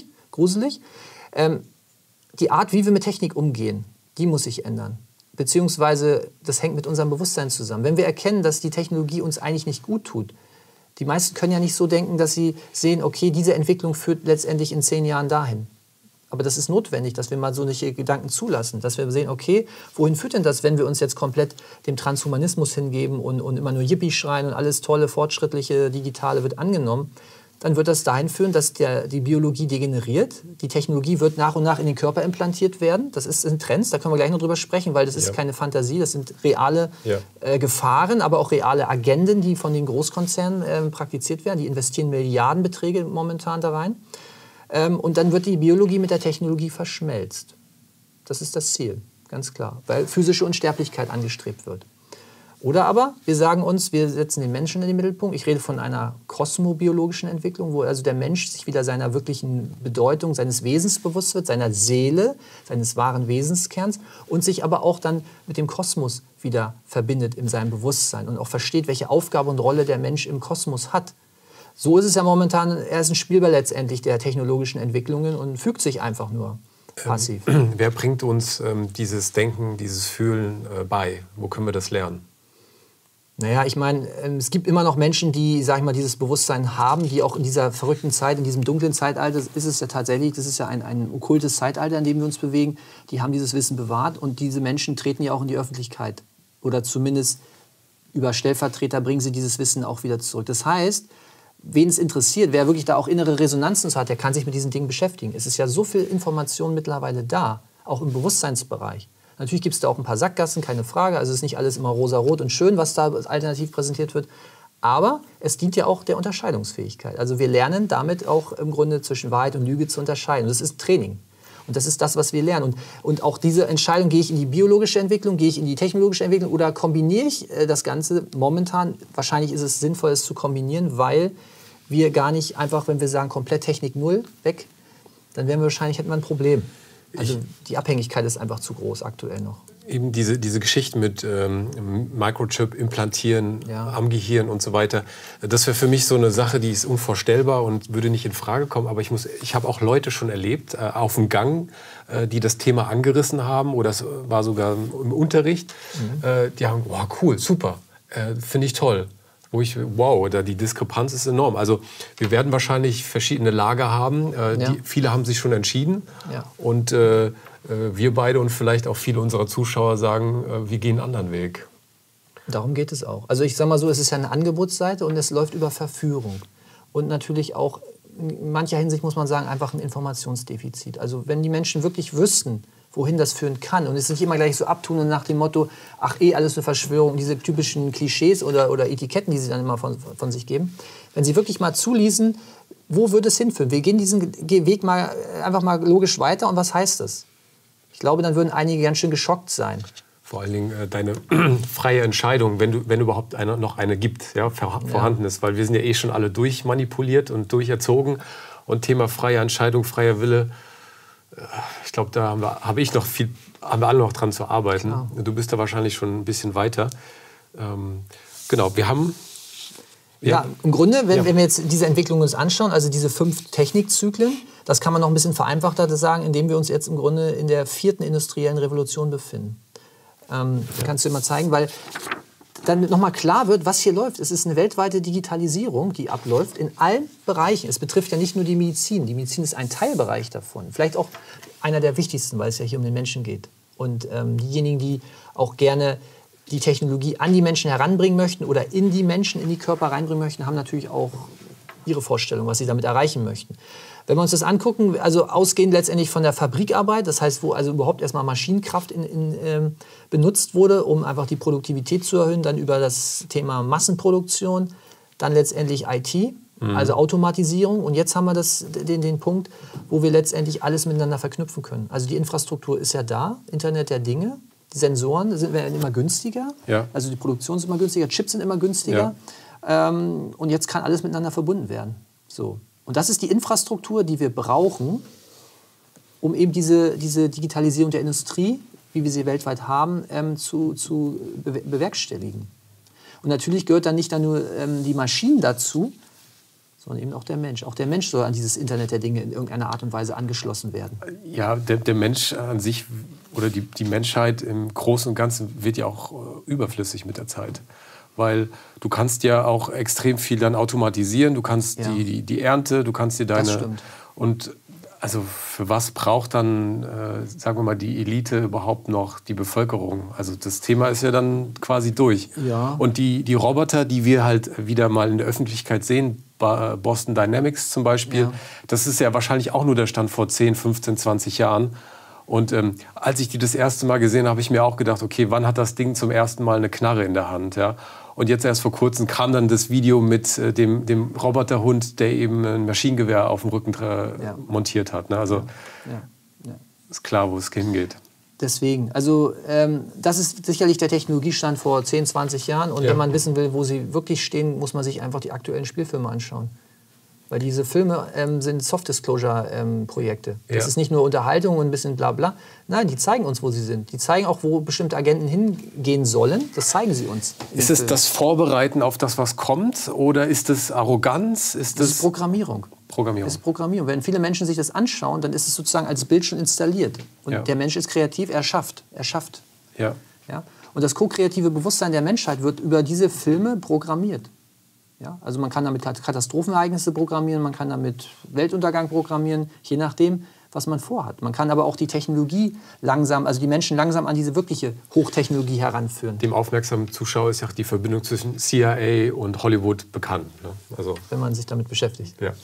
Die Art, wie wir mit Technik umgehen, die muss sich ändern. Beziehungsweise, das hängt mit unserem Bewusstsein zusammen. Wenn wir erkennen, dass die Technologie uns eigentlich nicht gut tut, die meisten können ja nicht so denken, dass sie sehen, okay, diese Entwicklung führt letztendlich in 10 Jahren dahin. Aber das ist notwendig, dass wir mal solche Gedanken zulassen, dass wir sehen, okay, wohin führt denn das, wenn wir uns jetzt komplett dem Transhumanismus hingeben und immer nur Yippie schreien und alles tolle, fortschrittliche, digitale wird angenommen, dann wird das dahin führen, dass die Biologie degeneriert. Die Technologie wird nach und nach in den Körper implantiert werden. Das sind Trends, da können wir gleich noch drüber sprechen, weil das ist keine Fantasie, das sind reale Gefahren, aber auch reale Agenden, die von den Großkonzernen praktiziert werden. Die investieren Milliardenbeträge momentan da rein. Und dann wird die Biologie mit der Technologie verschmelzt. Das ist das Ziel, ganz klar, weil physische Unsterblichkeit angestrebt wird. Oder aber wir sagen uns, wir setzen den Menschen in den Mittelpunkt. Ich rede von einer kosmobiologischen Entwicklung, wo also der Mensch sich wieder seiner wirklichen Bedeutung, seines Wesens bewusst wird, seiner Seele, seines wahren Wesenskerns und sich aber auch dann mit dem Kosmos wieder verbindet in seinem Bewusstsein und auch versteht, welche Aufgabe und Rolle der Mensch im Kosmos hat. So ist es ja momentan, er ist ein Spielball letztendlich der technologischen Entwicklungen und fügt sich einfach nur passiv. Wer bringt uns dieses Denken, dieses Fühlen bei? Wo können wir das lernen? Naja, ich meine, es gibt immer noch Menschen, die, sag ich mal, dieses Bewusstsein haben, die auch in dieser verrückten Zeit, in diesem dunklen Zeitalter, ist es ja tatsächlich, das ist ja ein okkultes Zeitalter, in dem wir uns bewegen, die haben dieses Wissen bewahrt und diese Menschen treten ja auch in die Öffentlichkeit. Oder zumindest über Stellvertreter bringen sie dieses Wissen auch wieder zurück. Das heißt, wen es interessiert, wer wirklich da auch innere Resonanzen hat, der kann sich mit diesen Dingen beschäftigen. Es ist ja so viel Information mittlerweile da, auch im Bewusstseinsbereich. Natürlich gibt es da auch ein paar Sackgassen, keine Frage. Also es ist nicht alles immer rosa-rot und schön, was da alternativ präsentiert wird. Aber es dient ja auch der Unterscheidungsfähigkeit. Also wir lernen damit auch im Grunde zwischen Wahrheit und Lüge zu unterscheiden. Und das ist Training. Und das ist das, was wir lernen. Und auch diese Entscheidung, gehe ich in die biologische Entwicklung, gehe ich in die technologische Entwicklung oder kombiniere ich das Ganze momentan? Wahrscheinlich ist es sinnvoll, es zu kombinieren, weil wir gar nicht einfach, wenn wir sagen, komplett Technik null, weg, dann wären wir wahrscheinlich, hätten wir ein Problem. Also die Abhängigkeit ist einfach zu groß aktuell noch. Eben diese Geschichten mit Microchip implantieren am Gehirn und so weiter, das wäre für mich so eine Sache, die ist unvorstellbar und würde nicht in Frage kommen. Aber ich habe auch Leute schon erlebt, auf dem Gang, die das Thema angerissen haben oder es war sogar im Unterricht. Die haben, wow, cool, super, finde ich toll. Wow, die Diskrepanz ist enorm. Also wir werden wahrscheinlich verschiedene Lager haben. Viele haben sich schon entschieden. Ja. Und wir beide und vielleicht auch viele unserer Zuschauer sagen, wir gehen einen anderen Weg. Darum geht es auch. Also ich sage mal so, es ist ja eine Angebotsseite und es läuft über Verführung. Und natürlich auch, in mancher Hinsicht muss man sagen, einfach ein Informationsdefizit. Also wenn die Menschen wirklich wüssten, wohin das führen kann. Und es nicht immer gleich so abtun und nach dem Motto, ach alles eine Verschwörung, diese typischen Klischees oder Etiketten, die sie dann immer von sich geben. Wenn sie wirklich mal zuließen, wo würde es hinführen? Wir gehen diesen Weg einfach mal logisch weiter und was heißt das? Ich glaube, dann würden einige ganz schön geschockt sein. Vor allen Dingen deine freie Entscheidung, wenn überhaupt noch eine gibt, vorhanden ist. Weil wir sind ja schon alle durchmanipuliert und durcherzogen. Und Thema freie Entscheidung, freier Wille, ich glaube, da haben wir alle noch dran zu arbeiten. Klar. Du bist da wahrscheinlich schon ein bisschen weiter. Genau, wir haben... Ja, im Grunde, wenn wir jetzt diese Entwicklung uns anschauen, also diese 5 Technikzyklen, das kann man noch ein bisschen vereinfachter sagen, indem wir uns jetzt im Grunde in der 4. industriellen Revolution befinden. Kannst du dir mal zeigen, weil dann nochmal klar wird, was hier läuft. Es ist eine weltweite Digitalisierung, die abläuft in allen Bereichen. Es betrifft ja nicht nur die Medizin. Die Medizin ist ein Teilbereich davon. Vielleicht auch einer der wichtigsten, weil es ja hier um den Menschen geht. Und diejenigen, die auch gerne die Technologie an die Menschen heranbringen möchten oder in die Menschen, in die Körper reinbringen möchten, haben natürlich auch ihre Vorstellung, was sie damit erreichen möchten. Wenn wir uns das angucken, also ausgehend letztendlich von der Fabrikarbeit, das heißt, wo also überhaupt erstmal Maschinenkraft benutzt wurde, um einfach die Produktivität zu erhöhen, dann über das Thema Massenproduktion, dann letztendlich IT, also Automatisierung. Und jetzt haben wir den Punkt, wo wir letztendlich alles miteinander verknüpfen können. Also die Infrastruktur ist ja da, Internet der Dinge, die Sensoren werden immer günstiger, also die Produktion ist immer günstiger, Chips sind immer günstiger. Ja. Und jetzt kann alles miteinander verbunden werden. So. Und das ist die Infrastruktur, die wir brauchen, um eben diese Digitalisierung der Industrie, wie wir sie weltweit haben, zu bewerkstelligen. Und natürlich gehört dann nicht nur die Maschinen dazu, sondern eben auch der Mensch. Auch der Mensch soll an dieses Internet der Dinge in irgendeiner Art und Weise angeschlossen werden. Ja, der Mensch an sich oder die Menschheit im Großen und Ganzen wird ja auch überflüssig mit der Zeit. Weil du kannst ja auch extrem viel dann automatisieren, du kannst die Ernte, du kannst dir deine... Das stimmt. Und also für was braucht dann, sagen wir mal, die Elite überhaupt noch die Bevölkerung? Also das Thema ist ja dann quasi durch. Ja. Und die Roboter, die wir halt wieder mal in der Öffentlichkeit sehen, Boston Dynamics zum Beispiel, das ist ja wahrscheinlich auch nur der Stand vor 10, 15, 20 Jahren. Und als ich die das erste Mal gesehen habe, habe ich mir auch gedacht, okay, wann hat das Ding zum ersten Mal eine Knarre in der Hand? Ja? Und jetzt erst vor kurzem kam dann das Video mit dem Roboterhund, der eben ein Maschinengewehr auf dem Rücken montiert hat. Ne? Also ist klar, wo es hingeht. Deswegen, also das ist sicherlich der Technologiestand vor 10, 20 Jahren. Und wenn man wissen will, wo sie wirklich stehen, muss man sich einfach die aktuellen Spielfilme anschauen. Weil diese Filme sind Soft-Disclosure-Projekte. Das ist nicht nur Unterhaltung und ein bisschen Blabla. Nein, die zeigen uns, wo sie sind. Die zeigen auch, wo bestimmte Agenten hingehen sollen. Das zeigen sie uns. Ist es das Vorbereiten auf das, was kommt? Oder ist es Arroganz? Das ist Programmierung. Programmierung. Das ist Programmierung. Wenn viele Menschen sich das anschauen, dann ist es sozusagen als Bild schon installiert. Und der Mensch ist kreativ, er schafft. Ja? Und das ko-kreative Bewusstsein der Menschheit wird über diese Filme programmiert. Ja? Also man kann damit Katastrophenereignisse programmieren, man kann damit Weltuntergang programmieren, je nachdem, was man vorhat. Man kann aber auch die Technologie langsam, also die Menschen langsam an diese wirkliche Hochtechnologie heranführen. Dem aufmerksamen Zuschauer ist ja die Verbindung zwischen CIA und Hollywood bekannt. Ne? Also wenn man sich damit beschäftigt. Ja.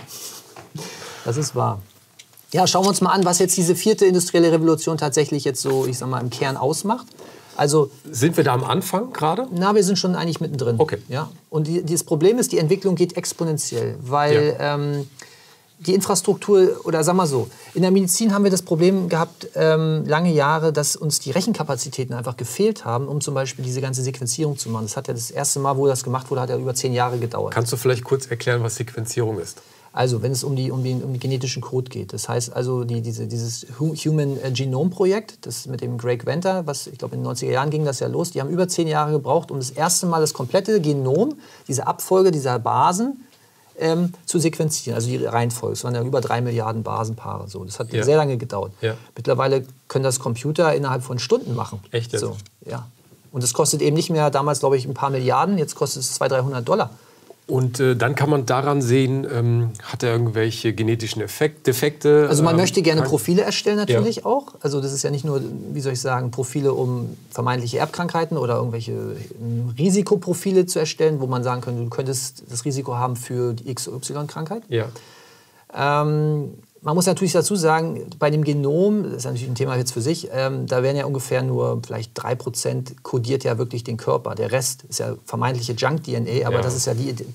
Das ist wahr. Ja, schauen wir uns mal an, was jetzt diese 4. industrielle Revolution tatsächlich jetzt so, ich sag mal, im Kern ausmacht. Also, sind wir da am Anfang gerade? Na, wir sind schon eigentlich mittendrin. Okay. Ja? Und das Problem ist, die Entwicklung geht exponentiell, weil die Infrastruktur, oder sagen wir so, in der Medizin haben wir das Problem gehabt, lange Jahre, dass uns die Rechenkapazitäten einfach gefehlt haben, um zum Beispiel diese ganze Sequenzierung zu machen. Das hat ja das erste Mal, wo das gemacht wurde, hat ja über 10 Jahre gedauert. Kannst du vielleicht kurz erklären, was Sequenzierung ist? Also, wenn es um den genetischen Code geht. Das heißt also, dieses Human Genome Projekt, das mit dem Greg Venter, was ich glaube in den 90er Jahren ging das ja los, die haben über 10 Jahre gebraucht, um das erste Mal das komplette Genom, diese Abfolge dieser Basen, zu sequenzieren, also die Reihenfolge. Es waren ja über 3 Milliarden Basenpaare. So. Das hat sehr lange gedauert. Ja. Mittlerweile können das Computer innerhalb von Stunden machen. Echt jetzt? So, ja. Und das kostet eben nicht mehr, damals glaube ich ein paar Milliarden, jetzt kostet es $200-300. Und dann kann man daran sehen, hat er irgendwelche genetischen Defekte? Also man möchte gerne Profile erstellen natürlich auch. Also das ist ja nicht nur, wie soll ich sagen, Profile, um vermeintliche Erbkrankheiten oder irgendwelche Risikoprofile zu erstellen, wo man sagen könnte, du könntest das Risiko haben für die XY-Krankheit. Ja. Man muss natürlich dazu sagen, bei dem Genom, das ist natürlich ein Thema jetzt für sich, da werden ja ungefähr nur vielleicht 3% kodiert ja wirklich den Körper. Der Rest ist ja vermeintliche Junk-DNA, aber das ist ja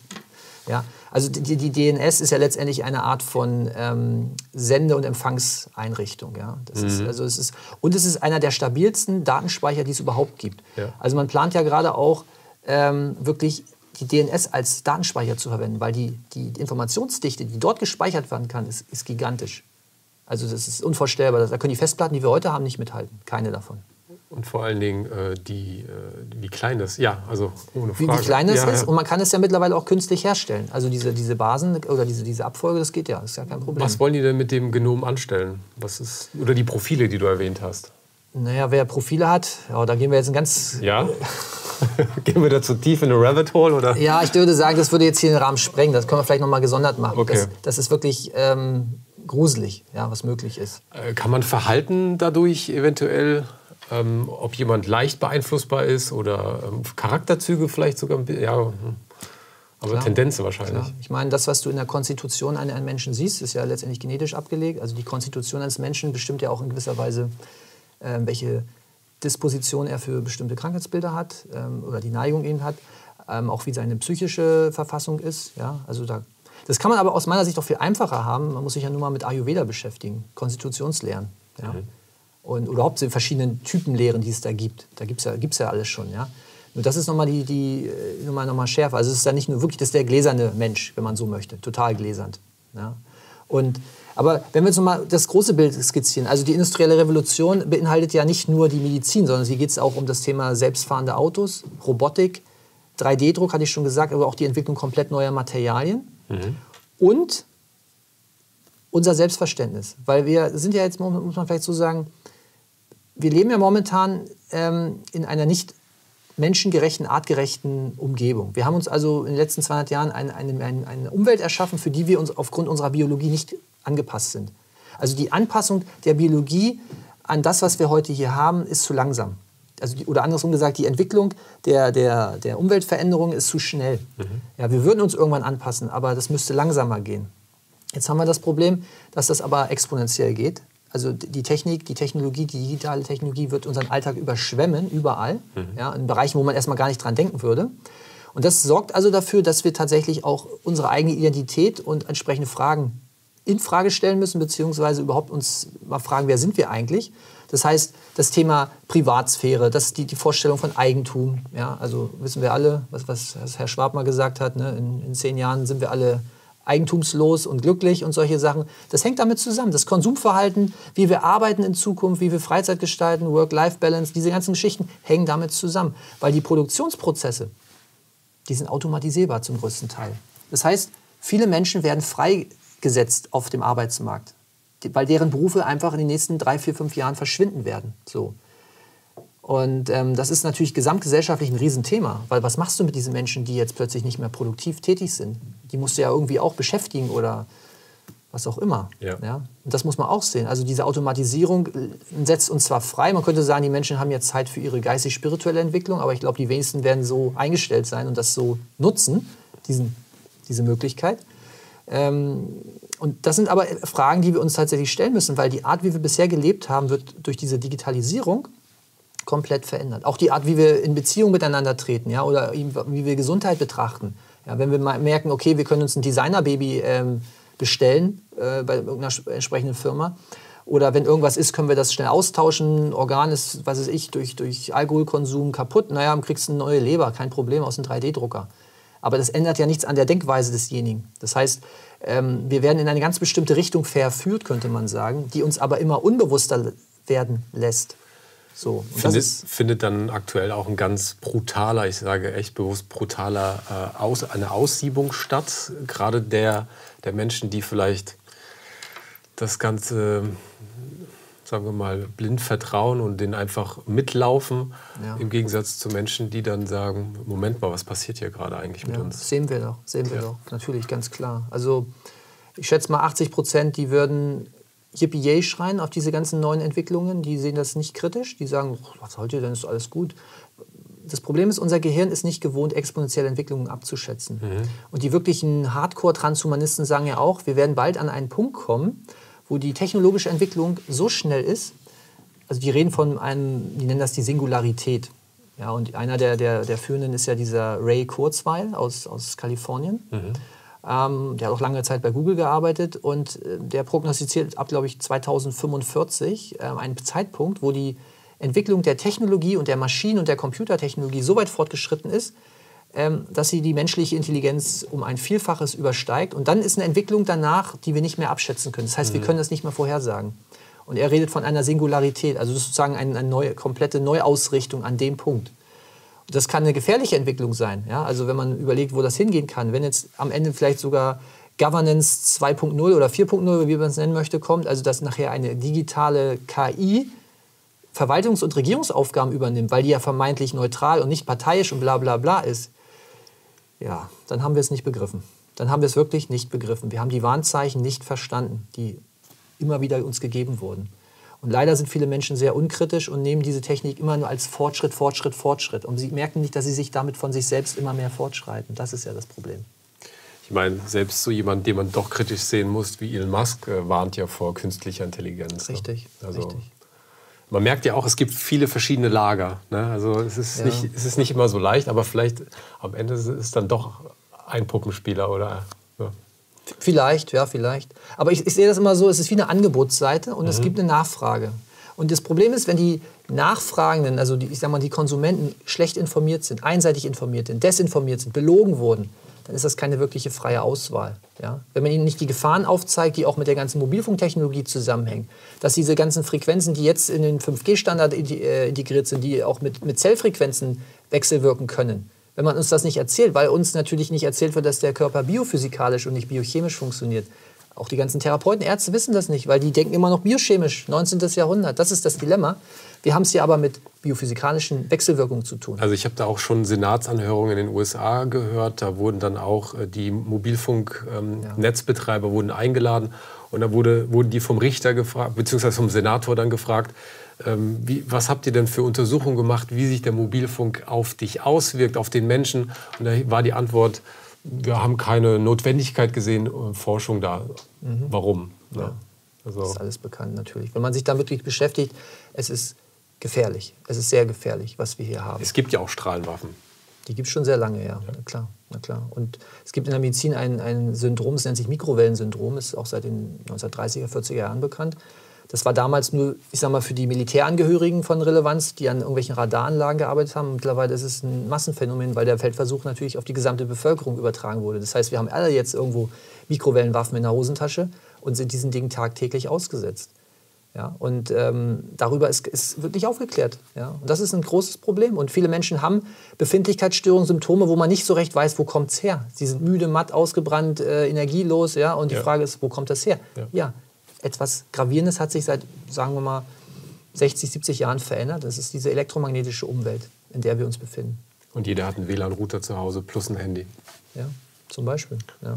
also die DNS ist ja letztendlich eine Art von Sende- und Empfangseinrichtung. Ja? Das ist, also es ist einer der stabilsten Datenspeicher, die es überhaupt gibt. Ja. Also man plant ja gerade auch wirklich die DNS als Datenspeicher zu verwenden, weil die Informationsdichte, die dort gespeichert werden kann, ist gigantisch. Also das ist unvorstellbar. Da können die Festplatten, die wir heute haben, nicht mithalten. Keine davon. Und vor allen Dingen wie klein das ist. Ja, also ohne Frage. Wie klein es ist. Und man kann es ja mittlerweile auch künstlich herstellen. Also diese Basen oder diese Abfolge, das geht ja. Das ist ja kein Problem. Was wollen die denn mit dem Genom anstellen? Oder die Profile, die du erwähnt hast? Naja, wer Profile hat, da gehen wir jetzt ein ganz... Ja? Gehen wir da zu tief in eine Rabbit Hole? Oder? Ja, ich würde sagen, das würde jetzt hier den Rahmen sprengen. Das können wir vielleicht noch mal gesondert machen. Okay. Das ist wirklich gruselig, was möglich ist. Kann man Verhalten dadurch eventuell, ob jemand leicht beeinflussbar ist oder Charakterzüge vielleicht sogar, aber Tendenzen wahrscheinlich. Klar. Ich meine, das, was du in der Konstitution eines Menschen siehst, ist ja letztendlich genetisch abgelegt. Also die Konstitution eines Menschen bestimmt ja auch in gewisser Weise, welche Disposition er für bestimmte Krankheitsbilder hat oder die Neigung eben hat, auch wie seine psychische Verfassung ist. Ja? Also das kann man aber aus meiner Sicht auch viel einfacher haben. Man muss sich ja nur mal mit Ayurveda beschäftigen, Konstitutionslehren. Ja? Und überhaupt die verschiedenen Typenlehren, die es da gibt. Da gibt's ja alles schon. Ja? Nur das ist nochmal nochmal schärfer. Also es ist ja nicht nur wirklich, das ist der gläserne Mensch, wenn man so möchte, total gläsernd. Ja? Aber wenn wir jetzt nochmal das große Bild skizzieren, also die industrielle Revolution beinhaltet ja nicht nur die Medizin, sondern hier geht es auch um das Thema selbstfahrende Autos, Robotik, 3D-Druck, hatte ich schon gesagt, aber auch die Entwicklung komplett neuer Materialien und unser Selbstverständnis. Weil wir sind ja jetzt, muss man vielleicht so sagen, wir leben ja momentan in einer nicht menschengerechten, artgerechten Umgebung. Wir haben uns also in den letzten 200 Jahren eine Umwelt erschaffen, für die wir uns aufgrund unserer Biologie nicht angepasst sind. Also die Anpassung der Biologie an das, was wir heute hier haben, ist zu langsam. Also oder andersrum gesagt, die Entwicklung der Umweltveränderung ist zu schnell. Ja, wir würden uns irgendwann anpassen, aber das müsste langsamer gehen. Jetzt haben wir das Problem, dass das aber exponentiell geht. Also die Technologie, die digitale Technologie wird unseren Alltag überschwemmen, überall, ja, in Bereichen, wo man erstmal gar nicht dran denken würde. Und das sorgt also dafür, dass wir tatsächlich auch unsere eigene Identität und entsprechende Fragen in Frage stellen müssen, beziehungsweise überhaupt uns mal fragen, wer sind wir eigentlich? Das heißt, das Thema Privatsphäre, das ist die Vorstellung von Eigentum. Ja, also wissen wir alle, was Herr Schwab mal gesagt hat, ne? In 10 Jahren sind wir alle eigentumslos und glücklich und solche Sachen. Das hängt damit zusammen. Das Konsumverhalten, wie wir arbeiten in Zukunft, wie wir Freizeit gestalten, Work-Life-Balance, diese ganzen Geschichten hängen damit zusammen. Weil die Produktionsprozesse, die sind automatisierbar zum größten Teil. Das heißt, viele Menschen werden freigesetzt auf dem Arbeitsmarkt, weil deren Berufe einfach in den nächsten 3, 4, 5 Jahren verschwinden werden. So. Und das ist natürlich gesamtgesellschaftlich ein Riesenthema, weil was machst du mit diesen Menschen, die jetzt plötzlich nicht mehr produktiv tätig sind? Die musst du ja irgendwie auch beschäftigen oder was auch immer. Ja. Ja? Und das muss man auch sehen. Also diese Automatisierung setzt uns zwar frei, man könnte sagen, die Menschen haben jetzt Zeit für ihre geistig-spirituelle Entwicklung, aber ich glaube, die wenigsten werden so eingestellt sein und das so nutzen, diese Möglichkeit. Und das sind aber Fragen, die wir uns tatsächlich stellen müssen, weil die Art, wie wir bisher gelebt haben, wird durch diese Digitalisierung komplett verändert. Auch die Art, wie wir in Beziehung miteinander treten, ja, oder wie wir Gesundheit betrachten. Ja, wenn wir mal merken, okay, wir können uns ein Designer-Baby bestellen bei irgendeiner entsprechenden Firma, oder wenn irgendwas ist, können wir das schnell austauschen. Organ ist, was weiß ich, durch Alkoholkonsum kaputt. Naja, dann kriegst du eine neue Leber, kein Problem, aus einem 3D-Drucker. Aber das ändert ja nichts an der Denkweise desjenigen. Das heißt, wir werden in eine ganz bestimmte Richtung verführt, könnte man sagen, die uns aber immer unbewusster werden lässt. So, findet dann aktuell auch ein ganz brutaler, ich sage echt bewusst brutaler, eine Aussiebung statt, gerade der Menschen, die vielleicht das Ganze, sagen wir mal, blind vertrauen und denen einfach mitlaufen, ja. Im Gegensatz zu Menschen, die dann sagen, Moment mal, was passiert hier gerade eigentlich mit uns? Sehen wir doch, natürlich, ganz klar. Also ich schätze mal 80%, die würden Yippie schreien auf diese ganzen neuen Entwicklungen, die sehen das nicht kritisch, die sagen, was sollt ihr denn, ist alles gut. Das Problem ist, unser Gehirn ist nicht gewohnt, exponentielle Entwicklungen abzuschätzen. Und die wirklichen Hardcore-Transhumanisten sagen ja auch, wir werden bald an einen Punkt kommen, wo die technologische Entwicklung so schnell ist, also die reden von die nennen das die Singularität. Ja, und einer der Führenden ist ja dieser Ray Kurzweil aus Kalifornien. Der hat auch lange Zeit bei Google gearbeitet und der prognostiziert ab, glaube ich, 2045 einen Zeitpunkt, wo die Entwicklung der Technologie und der Maschinen- und der Computertechnologie so weit fortgeschritten ist, dass sie die menschliche Intelligenz um ein Vielfaches übersteigt. Und dann ist eine Entwicklung danach, die wir nicht mehr abschätzen können. Das heißt, wir können das nicht mehr vorhersagen. Und er redet von einer Singularität, also sozusagen eine komplette Neuausrichtung an dem Punkt. Das kann eine gefährliche Entwicklung sein. Ja? Also wenn man überlegt, wo das hingehen kann. Wenn jetzt am Ende vielleicht sogar Governance 2.0 oder 4.0, wie man es nennen möchte, kommt, also dass nachher eine digitale KI Verwaltungs- und Regierungsaufgaben übernimmt, weil die ja vermeintlich neutral und nicht parteiisch und bla bla bla ist, ja, dann haben wir es nicht begriffen. Dann haben wir es wirklich nicht begriffen. Wir haben die Warnzeichen nicht verstanden, die immer wieder uns gegeben wurden. Und leider sind viele Menschen sehr unkritisch und nehmen diese Technik immer nur als Fortschritt. Und sie merken nicht, dass sie sich damit von sich selbst immer mehr fortschreiten. Das ist ja das Problem. Ich meine, selbst so jemand, den man doch kritisch sehen muss, wie Elon Musk, warnt ja vor künstlicher Intelligenz. Richtig, also, richtig. Man merkt ja auch, es gibt viele verschiedene Lager. Ne? Also es ist nicht immer so leicht, aber vielleicht am Ende ist es dann doch ein Puppenspieler oder... Ja. Vielleicht, ja, vielleicht. Aber ich sehe das immer so, es ist wie eine Angebotsseite und es gibt eine Nachfrage. Und das Problem ist, wenn die Nachfragenden, also ich sag mal, die Konsumenten schlecht informiert sind, einseitig informiert sind, desinformiert sind, belogen wurden, dann ist das keine wirkliche freie Auswahl. Ja? Wenn man ihnen nicht die Gefahren aufzeigt, die auch mit der ganzen Mobilfunktechnologie zusammenhängen, dass diese ganzen Frequenzen, die jetzt in den 5G-Standard integriert sind, die auch mit Zellfrequenzen wechselwirken können, wenn man uns das nicht erzählt, weil uns natürlich nicht erzählt wird, dass der Körper biophysikalisch und nicht biochemisch funktioniert. Auch die ganzen Therapeuten, Ärzte wissen das nicht, weil die denken immer noch biochemisch, 19. Jahrhundert. Das ist das Dilemma. Wir haben es hier aber mit biophysikalischen Wechselwirkungen zu tun. Also ich habe da auch schon Senatsanhörungen in den USA gehört. Da wurden dann auch die Mobilfunknetzbetreiber wurden eingeladen. Und da wurden die vom Richter gefragt, beziehungsweise vom Senator dann gefragt, was habt ihr denn für Untersuchungen gemacht, wie sich der Mobilfunk auf dich auswirkt, auf den Menschen? Und da war die Antwort, wir haben keine Notwendigkeit gesehen, Forschung da. Warum? Ja. Also das ist alles bekannt natürlich. Wenn man sich damit wirklich beschäftigt, es ist gefährlich. Es ist sehr gefährlich, was wir hier haben. Es gibt ja auch Strahlenwaffen. Die gibt es schon sehr lange, ja. Na klar, na klar. Und es gibt in der Medizin ein Syndrom, das nennt sich Mikrowellensyndrom, ist auch seit den 1930er, 40er Jahren bekannt. Das war damals nur, ich sag mal, für die Militärangehörigen von Relevanz, die an irgendwelchen Radaranlagen gearbeitet haben. Mittlerweile ist es ein Massenphänomen, weil der Feldversuch natürlich auf die gesamte Bevölkerung übertragen wurde. Das heißt, wir haben alle jetzt irgendwo Mikrowellenwaffen in der Hosentasche und sind diesen Dingen tagtäglich ausgesetzt. Ja, und darüber ist wirklich aufgeklärt. Ja? Und das ist ein großes Problem. Und viele Menschen haben Befindlichkeitsstörungen, Symptome, wo man nicht so recht weiß, wo kommt es her. Sie sind müde, matt, ausgebrannt, energielos. Ja? Und die Frage ist, wo kommt das her? Ja, etwas Gravierendes hat sich seit, sagen wir mal, 60, 70 Jahren verändert. Das ist diese elektromagnetische Umwelt, in der wir uns befinden. Und jeder hat einen WLAN-Router zu Hause plus ein Handy. Ja, zum Beispiel. Ja.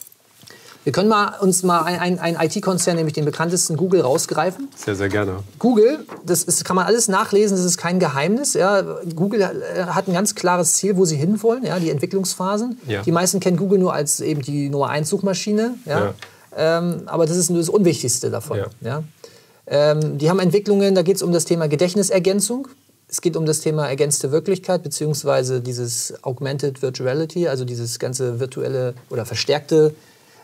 Wir können uns mal einen IT-Konzern, nämlich den bekanntesten Google, rausgreifen. Sehr, sehr gerne. Google, kann man alles nachlesen, das ist kein Geheimnis. Ja. Google hat ein ganz klares Ziel, wo sie hinwollen, ja, die Entwicklungsphasen. Ja. Die meisten kennen Google nur als eben die Nummer 1 Suchmaschine. Ja. Aber das ist nur das Unwichtigste davon. Ja. Die haben Entwicklungen, da geht es um das Thema Gedächtnisergänzung. Es geht um das Thema ergänzte Wirklichkeit, beziehungsweise dieses Augmented Virtuality, also dieses ganze virtuelle oder verstärkte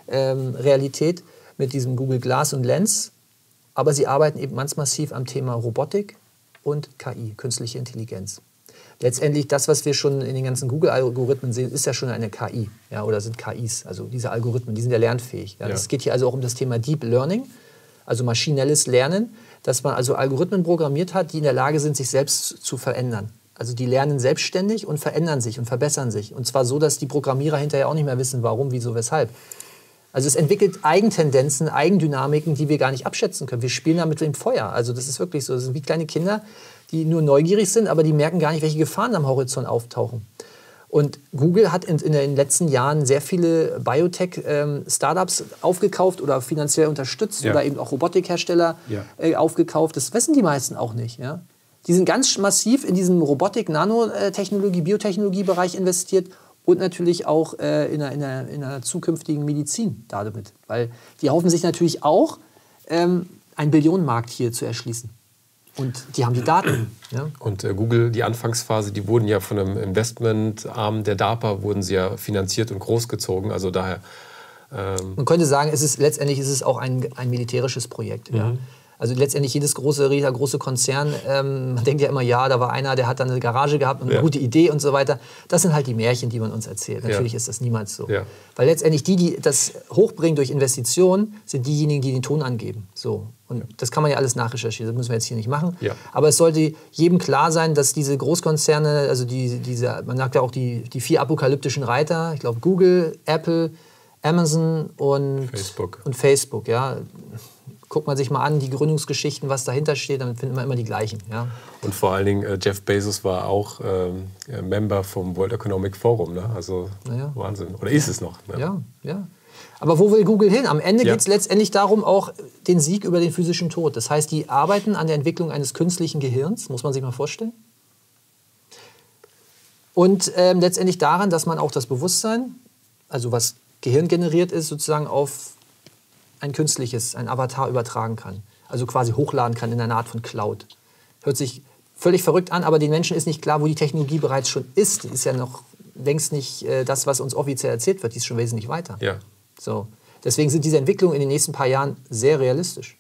Realität mit diesem Google Glass und Lens. Aber sie arbeiten eben ganz massiv am Thema Robotik und KI, künstliche Intelligenz. Letztendlich das, was wir schon in den ganzen Google-Algorithmen sehen, ist ja schon eine KI, ja, oder sind KIs. Also diese Algorithmen, die sind ja lernfähig. Ja. Es geht hier also auch um das Thema Deep Learning, also maschinelles Lernen, dass man also Algorithmen programmiert hat, die in der Lage sind, sich selbst zu verändern. Also die lernen selbstständig und verändern sich und verbessern sich. Und zwar so, dass die Programmierer hinterher auch nicht mehr wissen, warum, wieso, weshalb. Also es entwickelt Eigentendenzen, Eigendynamiken, die wir gar nicht abschätzen können. Wir spielen da mit dem Feuer. Also das ist wirklich so. Das sind wie kleine Kinder, die nur neugierig sind, aber die merken gar nicht, welche Gefahren am Horizont auftauchen. Und Google hat in den letzten Jahren sehr viele Biotech-Startups aufgekauft oder finanziell unterstützt oder eben auch Robotikhersteller aufgekauft. Das wissen die meisten auch nicht. Ja? Die sind ganz massiv in diesem Robotik-, Nanotechnologie-, Biotechnologie-Bereich investiert und natürlich auch in einer zukünftigen Medizin damit. Weil die hoffen sich natürlich auch, einen Billionenmarkt hier zu erschließen. Und die haben die Daten. Ja. Und Google, die Anfangsphase, die wurden ja von einem Investmentarm der DARPA wurden sie ja finanziert und großgezogen. Also daher. Man könnte sagen, letztendlich ist es auch ein militärisches Projekt. Ja. Also letztendlich jedes große Konzern, man denkt ja immer, ja, da war einer, der hat dann eine Garage gehabt und eine gute Idee und so weiter. Das sind halt die Märchen, die man uns erzählt. Natürlich ist das niemals so. Ja. Weil letztendlich die das hochbringen durch Investitionen, sind diejenigen, die den Ton angeben. So. Und das kann man ja alles nachrecherchieren, das müssen wir jetzt hier nicht machen. Ja. Aber es sollte jedem klar sein, dass diese Großkonzerne, also man sagt ja auch die 4 apokalyptischen Reiter, ich glaube Google, Apple, Amazon und Facebook, ja. Guckt man sich mal an, die Gründungsgeschichten, was dahinter steht, dann findet man immer die gleichen. Ja. Und vor allen Dingen, Jeff Bezos war auch Member vom World Economic Forum. Ne? Also Wahnsinn. Oder ist es noch? Ne? Ja. Aber wo will Google hin? Am Ende geht es letztendlich darum, auch den Sieg über den physischen Tod. Das heißt, die arbeiten an der Entwicklung eines künstlichen Gehirns, muss man sich mal vorstellen. Und letztendlich daran, dass man auch das Bewusstsein, also was Gehirn generiert ist, sozusagen auf ein künstliches, ein Avatar übertragen kann. Also quasi hochladen kann in einer Art von Cloud. Hört sich völlig verrückt an, aber den Menschen ist nicht klar, wo die Technologie bereits schon ist. Die ist ja noch längst nicht das, was uns offiziell erzählt wird. Die ist schon wesentlich weiter. Ja. So. Deswegen sind diese Entwicklungen in den nächsten paar Jahren sehr realistisch.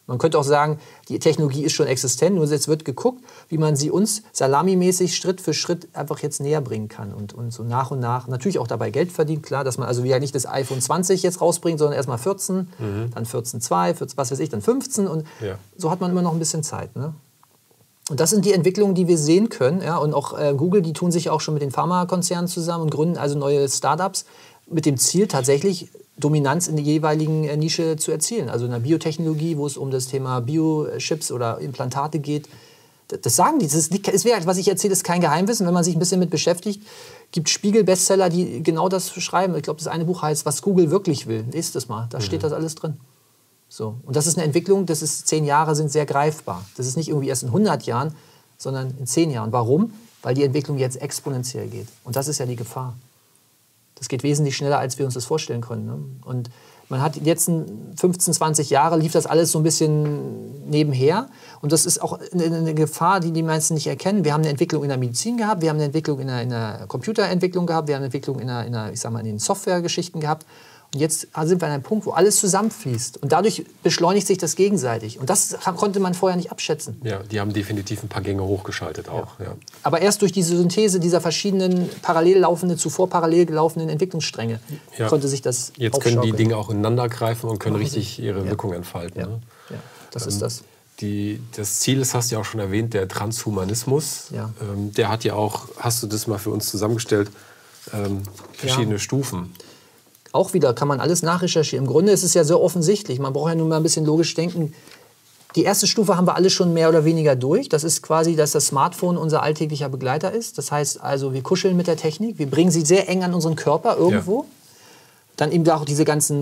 Man könnte auch sagen, die Technologie ist schon existent, nur jetzt wird geguckt, wie man sie uns salamimäßig Schritt für Schritt einfach jetzt näher bringen kann und so nach und nach natürlich auch dabei Geld verdient, klar, dass man also ja nicht das iPhone 20 jetzt rausbringt, sondern erstmal 14, dann 14.2, 14, was weiß ich, dann 15 und so hat man immer noch ein bisschen Zeit. Ne? Und das sind die Entwicklungen, die wir sehen können. Ja? Und auch Google, die tun sich auch schon mit den Pharmakonzernen zusammen und gründen also neue Startups mit dem Ziel, tatsächlich Dominanz in der jeweiligen Nische zu erzielen. Also in der Biotechnologie, wo es um das Thema Biochips oder Implantate geht. Das sagen die. Was ich erzähle, ist kein Geheimwissen. Wenn man sich ein bisschen mit beschäftigt, gibt Spiegel-Bestseller, die genau das schreiben. Ich glaube, das eine Buch heißt, was Google wirklich will. Lest es mal, da steht das alles drin. So. Und das ist eine Entwicklung, 10 Jahre sind sehr greifbar. Das ist nicht irgendwie erst in 100 Jahren, sondern in 10 Jahren. Warum? Weil die Entwicklung jetzt exponentiell geht. Und das ist ja die Gefahr. Das geht wesentlich schneller, als wir uns das vorstellen können. Ne? Und man hat die letzten 15, 20 Jahre, lief das alles so ein bisschen nebenher. Und das ist auch eine Gefahr, die die meisten nicht erkennen. Wir haben eine Entwicklung in der Medizin gehabt, wir haben eine Entwicklung in der Computerentwicklung gehabt, wir haben eine Entwicklung in den Softwaregeschichten gehabt. Und jetzt sind wir an einem Punkt, wo alles zusammenfließt. Und dadurch beschleunigt sich das gegenseitig. Und das konnte man vorher nicht abschätzen. Ja, die haben definitiv ein paar Gänge hochgeschaltet auch. Ja. Aber erst durch diese Synthese dieser verschiedenen zuvor parallel gelaufenden Entwicklungsstränge konnte sich das Jetzt können die Dinge auch ineinander greifen und können richtig ihre Wirkung entfalten. Ja. Ne? Ja, das ist das. Das Ziel ist, hast du ja auch schon erwähnt, der Transhumanismus. Ja. Der hat ja auch, hast du das mal für uns zusammengestellt, verschiedene Stufen. Auch wieder kann man alles nachrecherchieren. Im Grunde ist es ja sehr offensichtlich. Man braucht ja nur mal ein bisschen logisch denken. Die erste Stufe haben wir alle schon mehr oder weniger durch. Das ist quasi, dass das Smartphone unser alltäglicher Begleiter ist. Das heißt also, wir kuscheln mit der Technik. Wir bringen sie sehr eng an unseren Körper irgendwo. Ja. Dann eben auch diese ganzen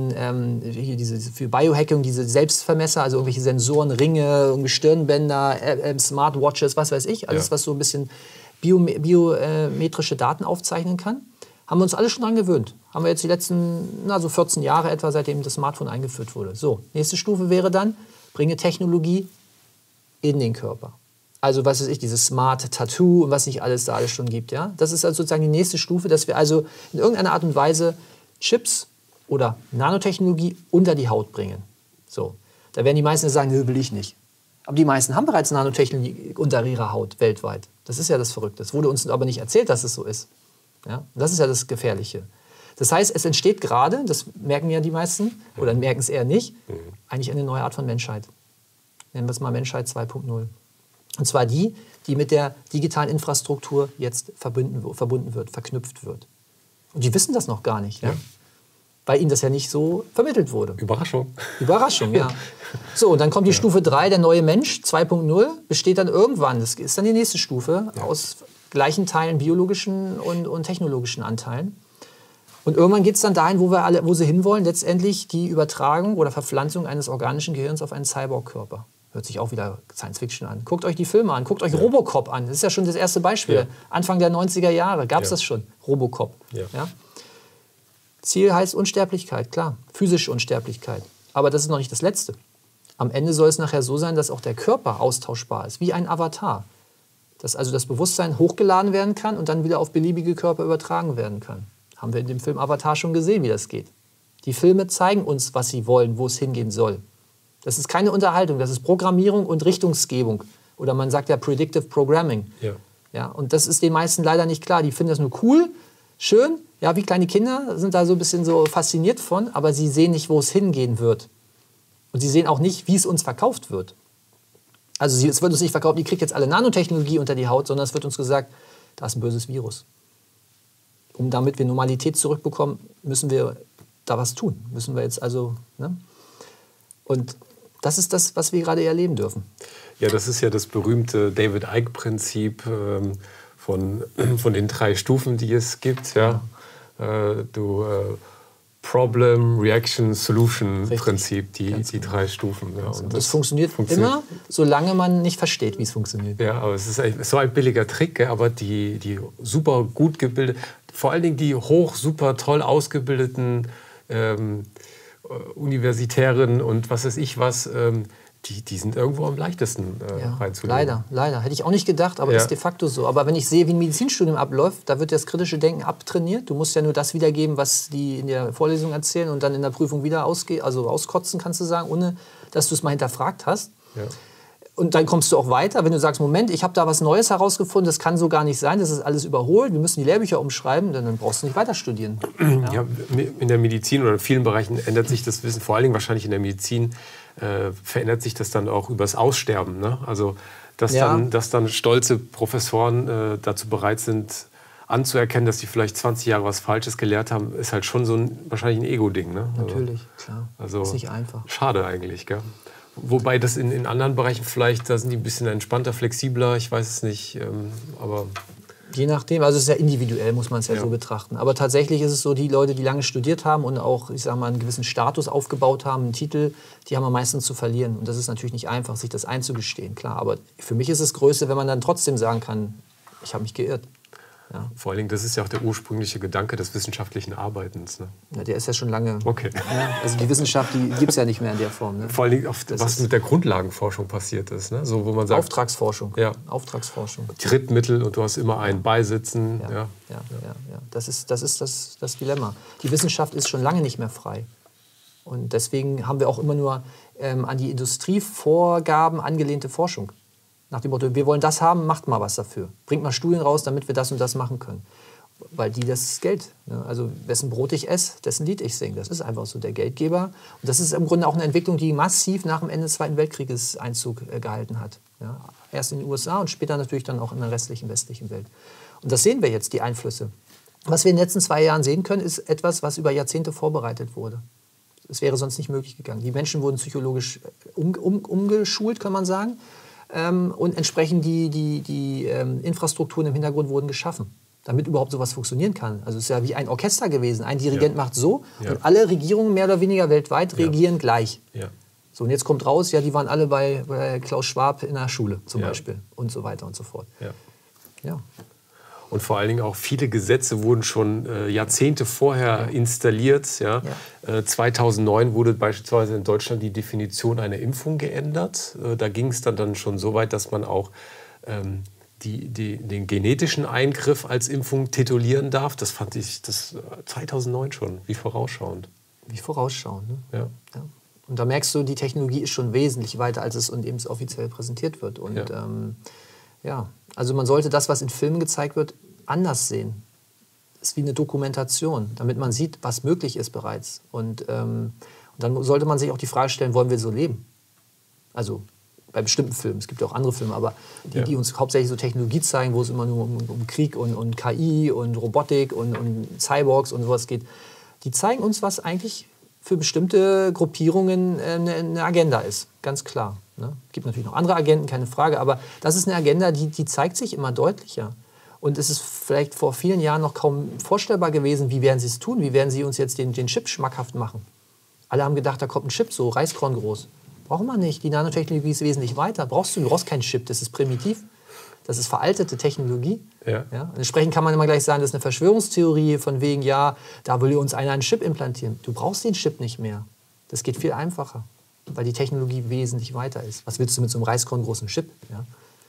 für Biohacking, diese Selbstvermesser, also irgendwelche Sensoren, Ringe, irgendwie Stirnbänder, Smartwatches, was weiß ich. Alles, was so ein bisschen biometrische Daten aufzeichnen kann. Haben wir uns alle schon dran gewöhnt. Haben wir jetzt die letzten 14 Jahre etwa, seitdem das Smartphone eingeführt wurde. So, nächste Stufe wäre dann, bringe Technologie in den Körper. Also was weiß ich, dieses Smart Tattoo und was nicht alles da alles schon gibt. Ja? Das ist also sozusagen die nächste Stufe, dass wir also in irgendeiner Art und Weise Chips oder Nanotechnologie unter die Haut bringen. So, da werden die meisten sagen, nö, will ich nicht. Aber die meisten haben bereits Nanotechnologie unter ihrer Haut weltweit. Das ist ja das Verrückte. Es wurde uns aber nicht erzählt, dass es so ist. Ja? Und das ist ja das Gefährliche. Das heißt, es entsteht gerade, das merken ja die meisten, oder merken es eher nicht, eigentlich eine neue Art von Menschheit. Nennen wir es mal Menschheit 2.0. Und zwar die mit der digitalen Infrastruktur jetzt verbunden wird, verknüpft wird. Und die wissen das noch gar nicht, ja? Weil ihnen das ja nicht so vermittelt wurde. Überraschung. Überraschung, ja. So, und dann kommt die Stufe 3, der neue Mensch 2.0, besteht dann irgendwann, das ist dann die nächste Stufe, aus gleichen Teilen biologischen und technologischen Anteilen. Und irgendwann geht es dann dahin, wo sie hinwollen, letztendlich die Übertragung oder Verpflanzung eines organischen Gehirns auf einen Cyborg-Körper. Hört sich auch wieder Science-Fiction an. Guckt euch die Filme an, guckt euch Robocop an. Das ist ja schon das erste Beispiel. Ja. Anfang der 90er Jahre gab es das schon, Robocop. Ja. Ja? Ziel heißt Unsterblichkeit, klar, physische Unsterblichkeit. Aber das ist noch nicht das Letzte. Am Ende soll es nachher so sein, dass auch der Körper austauschbar ist, wie ein Avatar. Dass also das Bewusstsein hochgeladen werden kann und dann wieder auf beliebige Körper übertragen werden kann. Haben wir in dem Film Avatar schon gesehen, wie das geht. Die Filme zeigen uns, was sie wollen, wo es hingehen soll. Das ist keine Unterhaltung, das ist Programmierung und Richtungsgebung. Oder man sagt ja Predictive Programming. Ja. Ja, und das ist den meisten leider nicht klar. Die finden das nur cool, schön, ja, wie kleine Kinder sind da so ein bisschen so fasziniert von, aber sie sehen nicht, wo es hingehen wird. Und sie sehen auch nicht, wie es uns verkauft wird. Also es wird uns nicht verkauft, ihr kriegt jetzt alle Nanotechnologie unter die Haut, sondern es wird uns gesagt, da ist ein böses Virus. Damit wir Normalität zurückbekommen, müssen wir da was tun. Müssen wir jetzt also, ne? Und das ist das, was wir gerade erleben dürfen. Ja, das ist ja das berühmte David-Icke-Prinzip von den 3 Stufen, die es gibt. Ja? Problem, Reaction, Solution-Prinzip, die 3 Stufen. Ja. Und das funktioniert immer, solange man nicht versteht, wie es funktioniert. Ja, aber es ist so ein billiger Trick, aber die super gut gebildet, vor allen Dingen die super toll ausgebildeten Universitären und was weiß ich was, die sind irgendwo am leichtesten reinzulegen. Leider. Hätte ich auch nicht gedacht, aber ist de facto so. Aber wenn ich sehe, wie ein Medizinstudium abläuft, da wird das kritische Denken abtrainiert. Du musst ja nur das wiedergeben, was die in der Vorlesung erzählen und dann in der Prüfung wieder auskotzen, kannst du sagen, ohne dass du es mal hinterfragt hast. Ja. Und dann kommst du auch weiter, wenn du sagst, Moment, ich habe da was Neues herausgefunden, das kann so gar nicht sein, das ist alles überholt, wir müssen die Lehrbücher umschreiben, dann brauchst du nicht weiter studieren. Ja, in der Medizin oder in vielen Bereichen ändert sich das Wissen, vor allen Dingen wahrscheinlich in der Medizin, verändert sich das dann auch übers Aussterben. Ne? Also, dass dann stolze Professoren dazu bereit sind, anzuerkennen, dass sie vielleicht 20 Jahre was Falsches gelehrt haben, ist halt schon wahrscheinlich ein Ego-Ding. Ne? Natürlich, klar. Also, ist nicht einfach. Schade eigentlich, gell? Wobei das in anderen Bereichen vielleicht, da sind die ein bisschen entspannter, flexibler, ich weiß es nicht, aber... Je nachdem, also es ist ja individuell, muss man es ja so betrachten. Aber tatsächlich ist es so, die Leute, die lange studiert haben und auch, ich sag mal, einen gewissen Status aufgebaut haben, einen Titel, die haben am meisten zu verlieren. Und das ist natürlich nicht einfach, sich das einzugestehen, klar. Aber für mich ist es Größe, wenn man dann trotzdem sagen kann, ich habe mich geirrt. Ja. Vor allen Dingen, das ist ja auch der ursprüngliche Gedanke des wissenschaftlichen Arbeitens. Ne? Ja, der ist ja schon lange. Okay. Ja, also die Wissenschaft, die gibt es ja nicht mehr in der Form. Ne? Vor allen Dingen, was mit der Grundlagenforschung passiert ist. Ne? So, wo man sagt, Auftragsforschung. Ja. Auftragsforschung. Drittmittel und du hast immer einen beisitzen. Ja. Das ist das Dilemma. Die Wissenschaft ist schon lange nicht mehr frei. Und deswegen haben wir auch immer nur an die Industrievorgaben angelehnte Forschung. Nach dem Motto, wir wollen das haben, macht mal was dafür. Bringt mal Studien raus, damit wir das und das machen können. Weil das Geld. Ne? Also wessen Brot ich esse, dessen Lied ich singe. Das ist einfach so der Geldgeber. Und das ist im Grunde auch eine Entwicklung, die massiv nach dem Ende des Zweiten Weltkrieges Einzug gehalten hat. Ja? Erst in den USA und später natürlich dann auch in der restlichen westlichen Welt. Und das sehen wir jetzt, die Einflüsse. Was wir in den letzten 2 Jahren sehen können, ist etwas, was über Jahrzehnte vorbereitet wurde. Es wäre sonst nicht möglich gegangen. Die Menschen wurden psychologisch umgeschult, kann man sagen. Und entsprechend die Infrastrukturen im Hintergrund wurden geschaffen, damit überhaupt sowas funktionieren kann. Also es ist ja wie ein Orchester gewesen. Ein Dirigent macht so und alle Regierungen mehr oder weniger weltweit regieren gleich. Ja. So, und jetzt kommt raus, die waren alle bei Klaus Schwab in der Schule zum Beispiel und so weiter und so fort. Ja. Und vor allen Dingen auch viele Gesetze wurden schon Jahrzehnte vorher installiert. Ja. 2009 wurde beispielsweise in Deutschland die Definition einer Impfung geändert. Da ging es dann schon so weit, dass man auch den genetischen Eingriff als Impfung titulieren darf. Das fand ich 2009 schon, wie vorausschauend. Wie vorausschauend, ne? Ja. Und da merkst du, die Technologie ist schon wesentlich weiter, als es und eben offiziell präsentiert wird. Und also man sollte das, was in Filmen gezeigt wird, anders sehen. Das ist wie eine Dokumentation, damit man sieht, was möglich ist bereits. Und dann sollte man sich auch die Frage stellen, wollen wir so leben? Also bei bestimmten Filmen, es gibt ja auch andere Filme, aber die uns hauptsächlich so Technologie zeigen, wo es immer nur um Krieg und KI und Robotik und Cyborgs und sowas geht, die zeigen uns, was eigentlich für bestimmte Gruppierungen eine Agenda ist, ganz klar. Ne? Es gibt natürlich noch andere Agenden, keine Frage, aber das ist eine Agenda, die zeigt sich immer deutlicher. Und es ist vielleicht vor vielen Jahren noch kaum vorstellbar gewesen, wie werden sie es tun, wie werden sie uns jetzt den Chip schmackhaft machen. Alle haben gedacht, da kommt ein Chip, so Reiskorn groß. Braucht man nicht, die Nanotechnologie ist wesentlich weiter. Du brauchst keinen Chip, das ist primitiv, das ist veraltete Technologie. Ja. Und entsprechend kann man immer gleich sagen, das ist eine Verschwörungstheorie von wegen, da will uns einer einen Chip implantieren. Du brauchst den Chip nicht mehr. Das geht viel einfacher, weil die Technologie wesentlich weiter ist. Was willst du mit so einem reiskorngroßen Chip? Ja.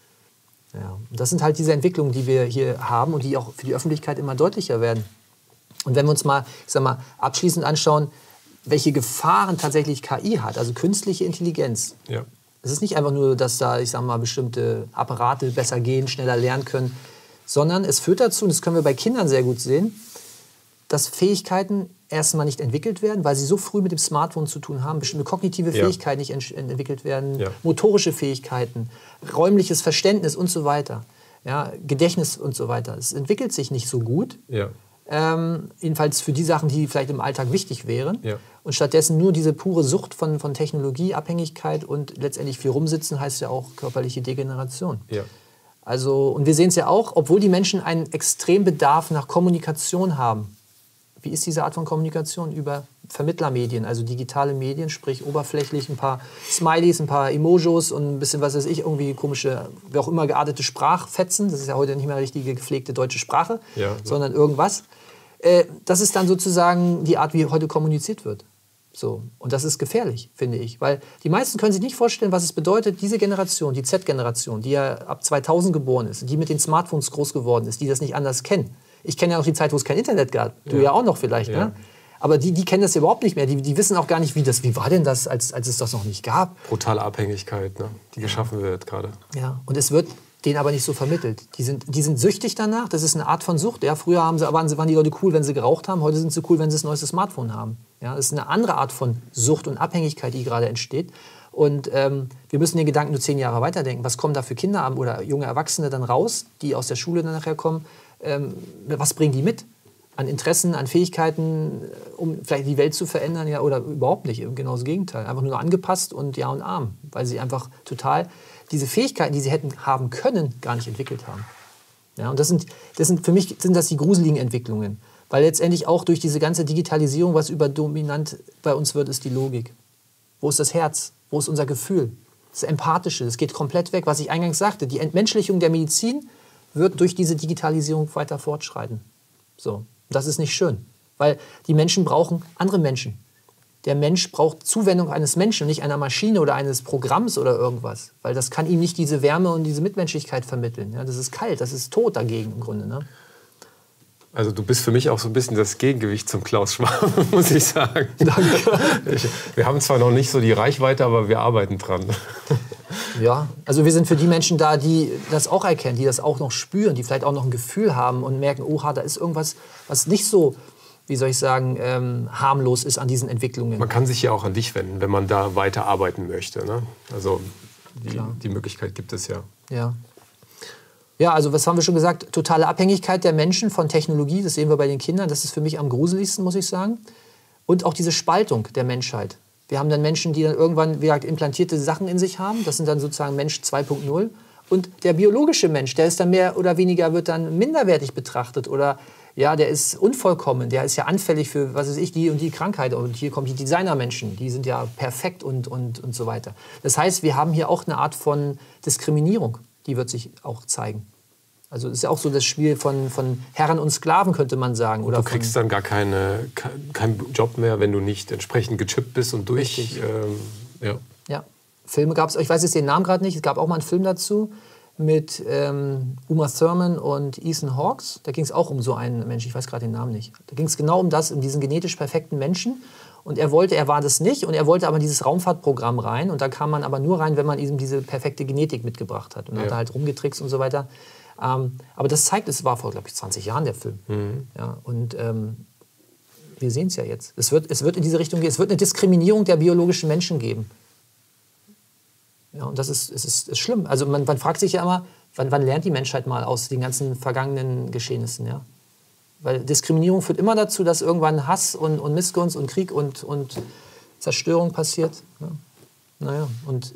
Und das sind halt diese Entwicklungen, die wir hier haben und die auch für die Öffentlichkeit immer deutlicher werden. Und wenn wir uns mal, abschließend anschauen, welche Gefahren tatsächlich KI hat, also künstliche Intelligenz. Ja. Es ist nicht einfach nur, dass da, bestimmte Apparate besser gehen, schneller lernen können, sondern es führt dazu, und das können wir bei Kindern sehr gut sehen, dass Fähigkeiten erstmal nicht entwickelt werden, weil sie so früh mit dem Smartphone zu tun haben, bestimmte kognitive Fähigkeiten nicht entwickelt werden, motorische Fähigkeiten, räumliches Verständnis und so weiter, Gedächtnis und so weiter. Es entwickelt sich nicht so gut, jedenfalls für die Sachen, die vielleicht im Alltag wichtig wären. Ja. Und stattdessen nur diese pure Sucht von Technologieabhängigkeit und letztendlich viel rumsitzen heißt ja auch körperliche Degeneration. Ja. Also, und wir sehen es ja auch, obwohl die Menschen einen Extrembedarf nach Kommunikation haben. Wie ist diese Art von Kommunikation? Über Vermittlermedien, also digitale Medien, sprich oberflächlich ein paar Smileys, ein paar Emojis und ein bisschen, was weiß ich, irgendwie komische, wie auch immer geartete Sprachfetzen. Das ist ja heute nicht mehr richtige gepflegte deutsche Sprache, sondern irgendwas. Das ist dann sozusagen die Art, wie heute kommuniziert wird. So. Und das ist gefährlich, finde ich. Weil die meisten können sich nicht vorstellen, was es bedeutet, diese Generation, die Z-Generation, die ja ab 2000 geboren ist, die mit den Smartphones groß geworden ist, die das nicht anders kennen. Ich kenne ja noch die Zeit, wo es kein Internet gab. Du ja auch noch vielleicht. Ja. Ne? Aber die kennen das überhaupt nicht mehr. Die wissen auch gar nicht, wie war denn das, als es das noch nicht gab. Brutale Abhängigkeit, ne? Die geschaffen wird gerade. Ja, und es wird denen aber nicht so vermittelt. Die sind süchtig danach. Das ist eine Art von Sucht. Ja, früher waren die Leute cool, wenn sie geraucht haben. Heute sind sie cool, wenn sie das neueste Smartphone haben. Ja, das ist eine andere Art von Sucht und Abhängigkeit, die gerade entsteht. Und wir müssen den Gedanken nur 10 Jahre weiterdenken. Was kommen da für Kinder oder junge Erwachsene dann raus, die aus der Schule dann nachher kommen? Was bringen die mit? An Interessen, an Fähigkeiten, um vielleicht die Welt zu verändern, ja, oder überhaupt nicht. Genau das Gegenteil. Einfach nur angepasst und ja und arm. Weil sie einfach total diese Fähigkeiten, die sie hätten haben können, gar nicht entwickelt haben. Ja, und für mich sind das die gruseligen Entwicklungen. Weil letztendlich auch durch diese ganze Digitalisierung, was überdominant bei uns wird, ist die Logik. Wo ist das Herz? Wo ist unser Gefühl? Das Empathische, das geht komplett weg. Was ich eingangs sagte, die Entmenschlichung der Medizin wird durch diese Digitalisierung weiter fortschreiten. So. Das ist nicht schön, weil die Menschen brauchen andere Menschen. Der Mensch braucht Zuwendung eines Menschen und nicht einer Maschine oder eines Programms oder irgendwas. Weil das kann ihm nicht diese Wärme und diese Mitmenschlichkeit vermitteln. Ja, das ist kalt, das ist tot dagegen im Grunde. Ne? Also du bist für mich auch so ein bisschen das Gegengewicht zum Klaus Schwab, muss ich sagen. Danke. Wir haben zwar noch nicht so die Reichweite, aber wir arbeiten dran. Ja, also wir sind für die Menschen da, die das auch erkennen, die das auch noch spüren, die vielleicht auch noch ein Gefühl haben und merken, oha, da ist irgendwas, was nicht so, wie soll ich sagen, harmlos ist an diesen Entwicklungen. Man kann sich ja auch an dich wenden, wenn man da weiter arbeiten möchte. Ne? Also die Möglichkeit gibt es ja. Ja, also was haben wir schon gesagt? Totale Abhängigkeit der Menschen von Technologie, das sehen wir bei den Kindern, das ist für mich am gruseligsten, muss ich sagen. Und auch diese Spaltung der Menschheit. Wir haben dann Menschen, die dann irgendwann, wie gesagt, implantierte Sachen in sich haben. Das sind dann sozusagen Mensch 2.0. Und der biologische Mensch, der ist dann mehr oder weniger, wird dann minderwertig betrachtet. Oder ja, der ist unvollkommen. Der ist ja anfällig für, was weiß ich, die und die Krankheit. Und hier kommen die Designermenschen. Die sind ja perfekt und so weiter. Das heißt, wir haben hier auch eine Art von Diskriminierung. Die wird sich auch zeigen. Also es ist ja auch so das Spiel von Herren und Sklaven, könnte man sagen. Oder du kriegst dann gar keinen Job mehr, wenn du nicht entsprechend gechippt bist und durch. Ja, Filme gab es, ich weiß jetzt den Namen gerade nicht, es gab auch mal einen Film dazu mit Uma Thurman und Ethan Hawke. Da ging es auch um so einen Menschen, ich weiß gerade den Namen nicht. Da ging es genau um das, um diesen genetisch perfekten Menschen. Und er war das nicht, und er wollte aber in dieses Raumfahrtprogramm rein. Und da kam man aber nur rein, wenn man ihm diese perfekte Genetik mitgebracht hat. Und hat er halt rumgetrickst und so weiter. Aber das zeigt, es war vor, glaube ich, 20 Jahren der Film. Ja, und wir sehen es ja jetzt. Es wird in diese Richtung gehen. Es wird eine Diskriminierung der biologischen Menschen geben. Ja, und das ist schlimm. Also man fragt sich ja immer, wann lernt die Menschheit mal aus den ganzen vergangenen Geschehnissen? Ja? Weil Diskriminierung führt immer dazu, dass irgendwann Hass und Missgunst und Krieg und Zerstörung passiert. Ja. Naja,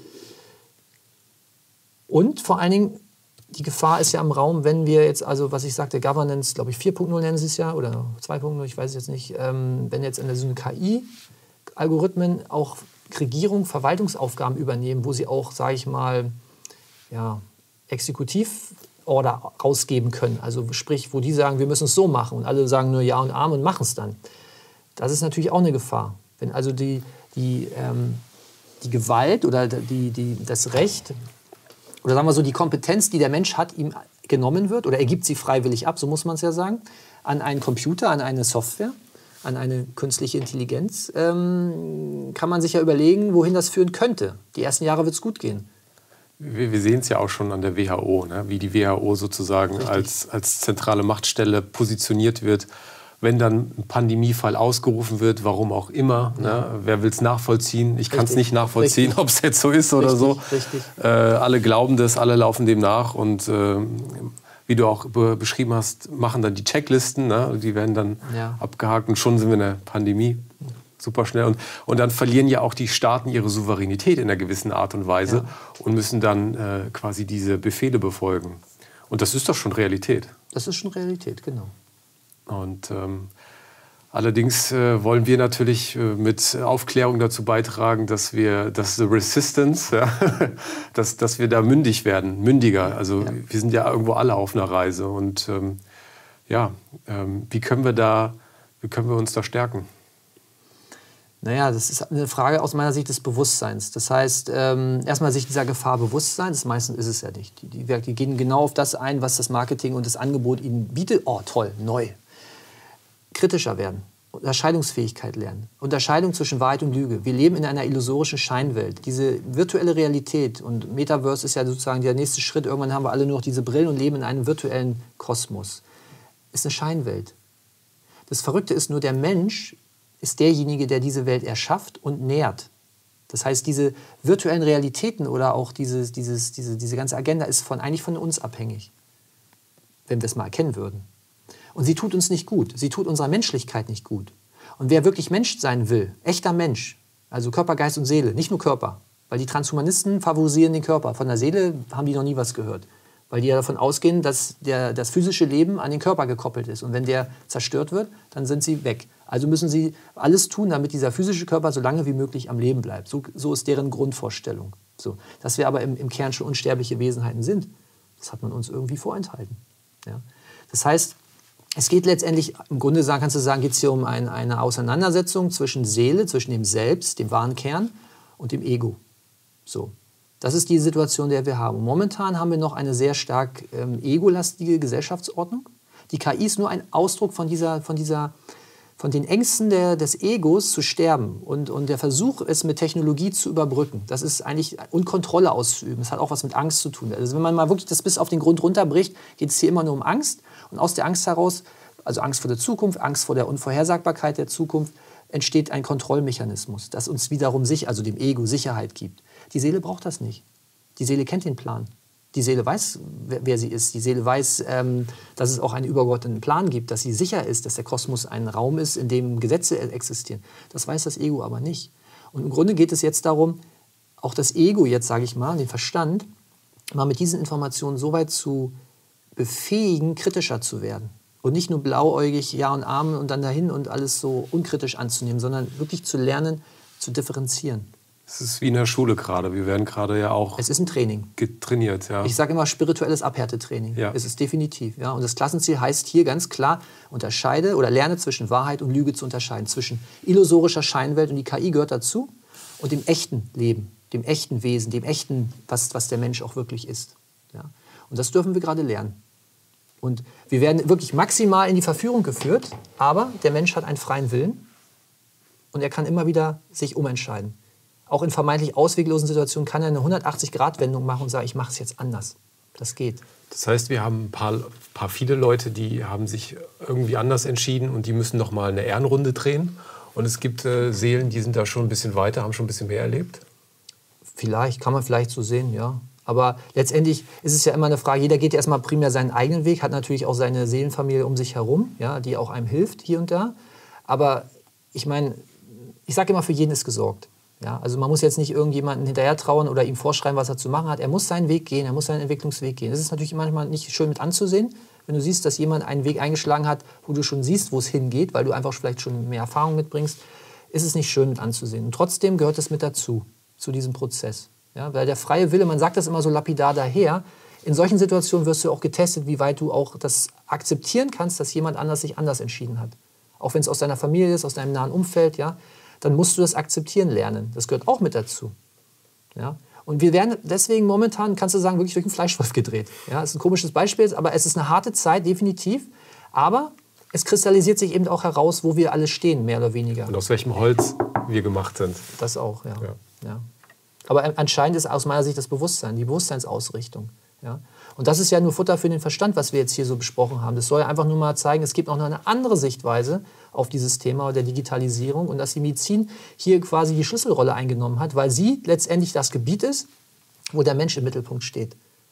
und vor allen Dingen, die Gefahr ist ja im Raum, wenn wir jetzt, also was ich sagte, Governance, glaube ich 4.0 nennen sie es ja, oder 2.0, ich weiß es jetzt nicht, wenn jetzt in so eine KI-Algorithmen auch Regierung Verwaltungsaufgaben übernehmen, wo sie auch, sage ich mal, ja, Exekutivorder rausgeben können. Also sprich, wo die sagen, wir müssen es so machen und alle sagen nur Ja und Amen und machen es dann. Das ist natürlich auch eine Gefahr. Wenn also die Gewalt oder das Recht oder sagen wir so, die Kompetenz, die der Mensch hat, ihm genommen wird, oder er gibt sie freiwillig ab, so muss man es ja sagen, an einen Computer, an eine Software, an eine künstliche Intelligenz, kann man sich ja überlegen, wohin das führen könnte. Die ersten Jahre wird es gut gehen. Wir sehen es ja auch schon an der WHO, ne? Wie die WHO sozusagen als zentrale Machtstelle positioniert wird. Wenn dann ein Pandemiefall ausgerufen wird, warum auch immer, ne? Wer will es nachvollziehen? Ich kann es nicht nachvollziehen, ob es jetzt so ist oder so. Alle glauben das, alle laufen dem nach. Und wie du auch beschrieben hast, machen dann die Checklisten, ne? Die werden dann abgehakt und schon sind wir in der Pandemie. Super schnell. Und dann verlieren ja auch die Staaten ihre Souveränität in einer gewissen Art und Weise und müssen dann quasi diese Befehle befolgen. Und das ist doch schon Realität. Das ist schon Realität, genau. Und allerdings wollen wir natürlich mit Aufklärung dazu beitragen, dass the Resistance, dass wir da mündig werden, mündiger. Also wir sind ja irgendwo alle auf einer Reise. Und wie können wir uns da stärken? Naja, das ist eine Frage aus meiner Sicht des Bewusstseins. Das heißt, erstmal sich dieser Gefahr bewusst sein, das meistens ist es ja nicht. Die gehen genau auf das ein, was das Marketing und das Angebot ihnen bietet. Oh, toll, neu. Kritischer werden, Unterscheidungsfähigkeit lernen, Unterscheidung zwischen Wahrheit und Lüge. Wir leben in einer illusorischen Scheinwelt. Diese virtuelle Realität und Metaverse ist ja sozusagen der nächste Schritt. Irgendwann haben wir alle nur noch diese Brillen und leben in einem virtuellen Kosmos. Ist eine Scheinwelt. Das Verrückte ist nur, der Mensch ist derjenige, der diese Welt erschafft und nährt. Das heißt, diese virtuellen Realitäten oder auch diese ganze Agenda ist eigentlich von uns abhängig, wenn wir es mal erkennen würden. Und sie tut uns nicht gut. Sie tut unserer Menschlichkeit nicht gut. Und wer wirklich Mensch sein will, echter Mensch, also Körper, Geist und Seele, nicht nur Körper, weil die Transhumanisten favorisieren den Körper. Von der Seele haben die noch nie was gehört. Weil die ja davon ausgehen, dass das physische Leben an den Körper gekoppelt ist. Und wenn der zerstört wird, dann sind sie weg. Also müssen sie alles tun, damit dieser physische Körper so lange wie möglich am Leben bleibt. So ist deren Grundvorstellung. So. Dass wir aber im Kern schon unsterbliche Wesenheiten sind, das hat man uns irgendwie vorenthalten. Ja? Das heißt, es geht letztendlich, im Grunde kannst du sagen, geht es hier um eine Auseinandersetzung zwischen Seele, zwischen dem Selbst, dem wahren Kern und dem Ego. So. Das ist die Situation, in der wir haben. Momentan haben wir noch eine sehr stark egolastige Gesellschaftsordnung. Die KI ist nur ein Ausdruck von den Ängsten des Egos zu sterben und der Versuch, es mit Technologie zu überbrücken. Das ist eigentlich, und Kontrolle auszuüben. Das hat auch was mit Angst zu tun. Also wenn man mal wirklich das bis auf den Grund runterbricht, geht es hier immer nur um Angst. Und aus der Angst heraus, also Angst vor der Zukunft, Angst vor der Unvorhersagbarkeit der Zukunft, entsteht ein Kontrollmechanismus, das uns wiederum also dem Ego Sicherheit gibt. Die Seele braucht das nicht. Die Seele kennt den Plan. Die Seele weiß, wer sie ist. Die Seele weiß, dass es auch einen übergeordneten Plan gibt, dass sie sicher ist, dass der Kosmos ein Raum ist, in dem Gesetze existieren. Das weiß das Ego aber nicht. Und im Grunde geht es jetzt darum, auch das Ego jetzt, sage ich mal, den Verstand, mal mit diesen Informationen so weit zu befähigen, kritischer zu werden. Und nicht nur blauäugig, Ja und Amen und dann dahin und alles so unkritisch anzunehmen, sondern wirklich zu lernen, zu differenzieren. Es ist wie in der Schule gerade. Wir werden gerade ja auch es ist ein Training. Getrainiert. Ja. Ich sage immer spirituelles Abhärtetraining. Ja. Es ist definitiv. Ja. Und das Klassenziel heißt hier ganz klar, unterscheide oder lerne zwischen Wahrheit und Lüge zu unterscheiden. Zwischen illusorischer Scheinwelt, und die KI gehört dazu, und dem echten Leben, dem echten Wesen, dem echten, was der Mensch auch wirklich ist. Ja. Und das dürfen wir gerade lernen. Und wir werden wirklich maximal in die Verführung geführt, aber der Mensch hat einen freien Willen und er kann immer wieder sich umentscheiden. Auch in vermeintlich ausweglosen Situationen kann er eine 180-Grad-Wendung machen und sagen, ich mache es jetzt anders. Das geht. Das heißt, wir haben viele Leute, die haben sich irgendwie anders entschieden und die müssen noch mal eine Ehrenrunde drehen. Und es gibt Seelen, die sind da schon ein bisschen weiter, haben schon ein bisschen mehr erlebt. Vielleicht, kann man vielleicht so sehen, ja. Aber letztendlich ist es ja immer eine Frage, jeder geht ja erstmal primär seinen eigenen Weg, hat natürlich auch seine Seelenfamilie um sich herum, ja, die auch einem hilft hier und da. Aber ich meine, ich sage immer, für jeden ist gesorgt. Ja, also man muss jetzt nicht irgendjemanden hinterher trauern oder ihm vorschreiben, was er zu machen hat. Er muss seinen Weg gehen, er muss seinen Entwicklungsweg gehen. Das ist natürlich manchmal nicht schön mit anzusehen, wenn du siehst, dass jemand einen Weg eingeschlagen hat, wo du schon siehst, wo es hingeht, weil du einfach vielleicht schon mehr Erfahrung mitbringst, ist es nicht schön mit anzusehen. Und trotzdem gehört es mit dazu, zu diesem Prozess. Ja, weil der freie Wille, man sagt das immer so lapidar daher, in solchen Situationen wirst du auch getestet, wie weit du auch das akzeptieren kannst, dass jemand anders sich anders entschieden hat. Auch wenn es aus deiner Familie ist, aus deinem nahen Umfeld, ja, dann musst du das akzeptieren lernen. Das gehört auch mit dazu. Ja? Und wir werden deswegen momentan, kannst du sagen, wirklich durch den Fleischwolf gedreht. Ja? Das ist ein komisches Beispiel, aber es ist eine harte Zeit, definitiv. Aber es kristallisiert sich eben auch heraus, wo wir alle stehen, mehr oder weniger. Und aus welchem Holz wir gemacht sind. Das auch, ja. Ja. Aber entscheidend ist aus meiner Sicht das Bewusstsein, die Bewusstseinsausrichtung. Ja? Und das ist ja nur Futter für den Verstand, was wir jetzt hier so besprochen haben. Das soll ja einfach nur mal zeigen, es gibt auch noch eine andere Sichtweise auf dieses Thema der Digitalisierung und dass die Medizin hier quasi die Schlüsselrolle eingenommen hat, weil sie letztendlich das Gebiet ist, wo der Mensch im Mittelpunkt steht.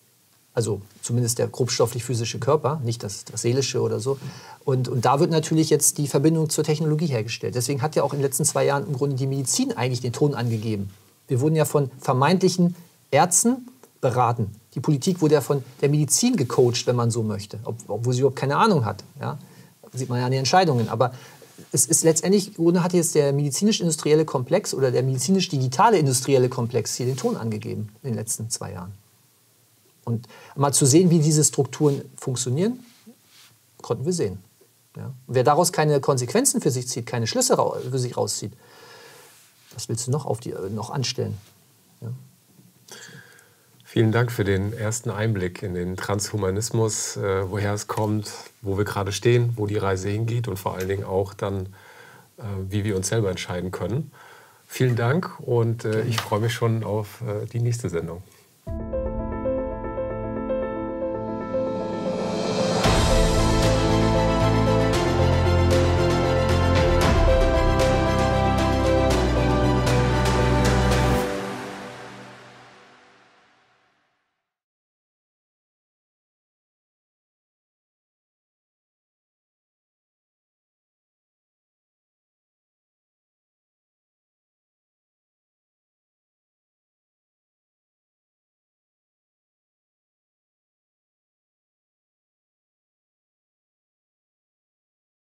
Also zumindest der grobstofflich-physische Körper, nicht das seelische oder so. Und da wird natürlich jetzt die Verbindung zur Technologie hergestellt. Deswegen hat ja auch in den letzten 2 Jahren im Grunde die Medizin eigentlich den Ton angegeben. Wir wurden ja von vermeintlichen Ärzten beraten. Die Politik wurde ja von der Medizin gecoacht, wenn man so möchte, obwohl sie überhaupt keine Ahnung hat. Ja? Das sieht man ja an den Entscheidungen. Aber es ist letztendlich, hat jetzt der medizinisch-industrielle Komplex oder der medizinisch-digitale industrielle Komplex hier den Ton angegeben in den letzten 2 Jahren. Und mal zu sehen, wie diese Strukturen funktionieren, konnten wir sehen. Ja? Und wer daraus keine Konsequenzen für sich zieht, keine Schlüsse für sich rauszieht, Was willst du noch anstellen? Ja. Vielen Dank für den ersten Einblick in den Transhumanismus, woher es kommt, wo wir gerade stehen, wo die Reise hingeht und vor allen Dingen auch dann, wie wir uns selber entscheiden können. Vielen Dank und ich freue mich schon auf die nächste Sendung.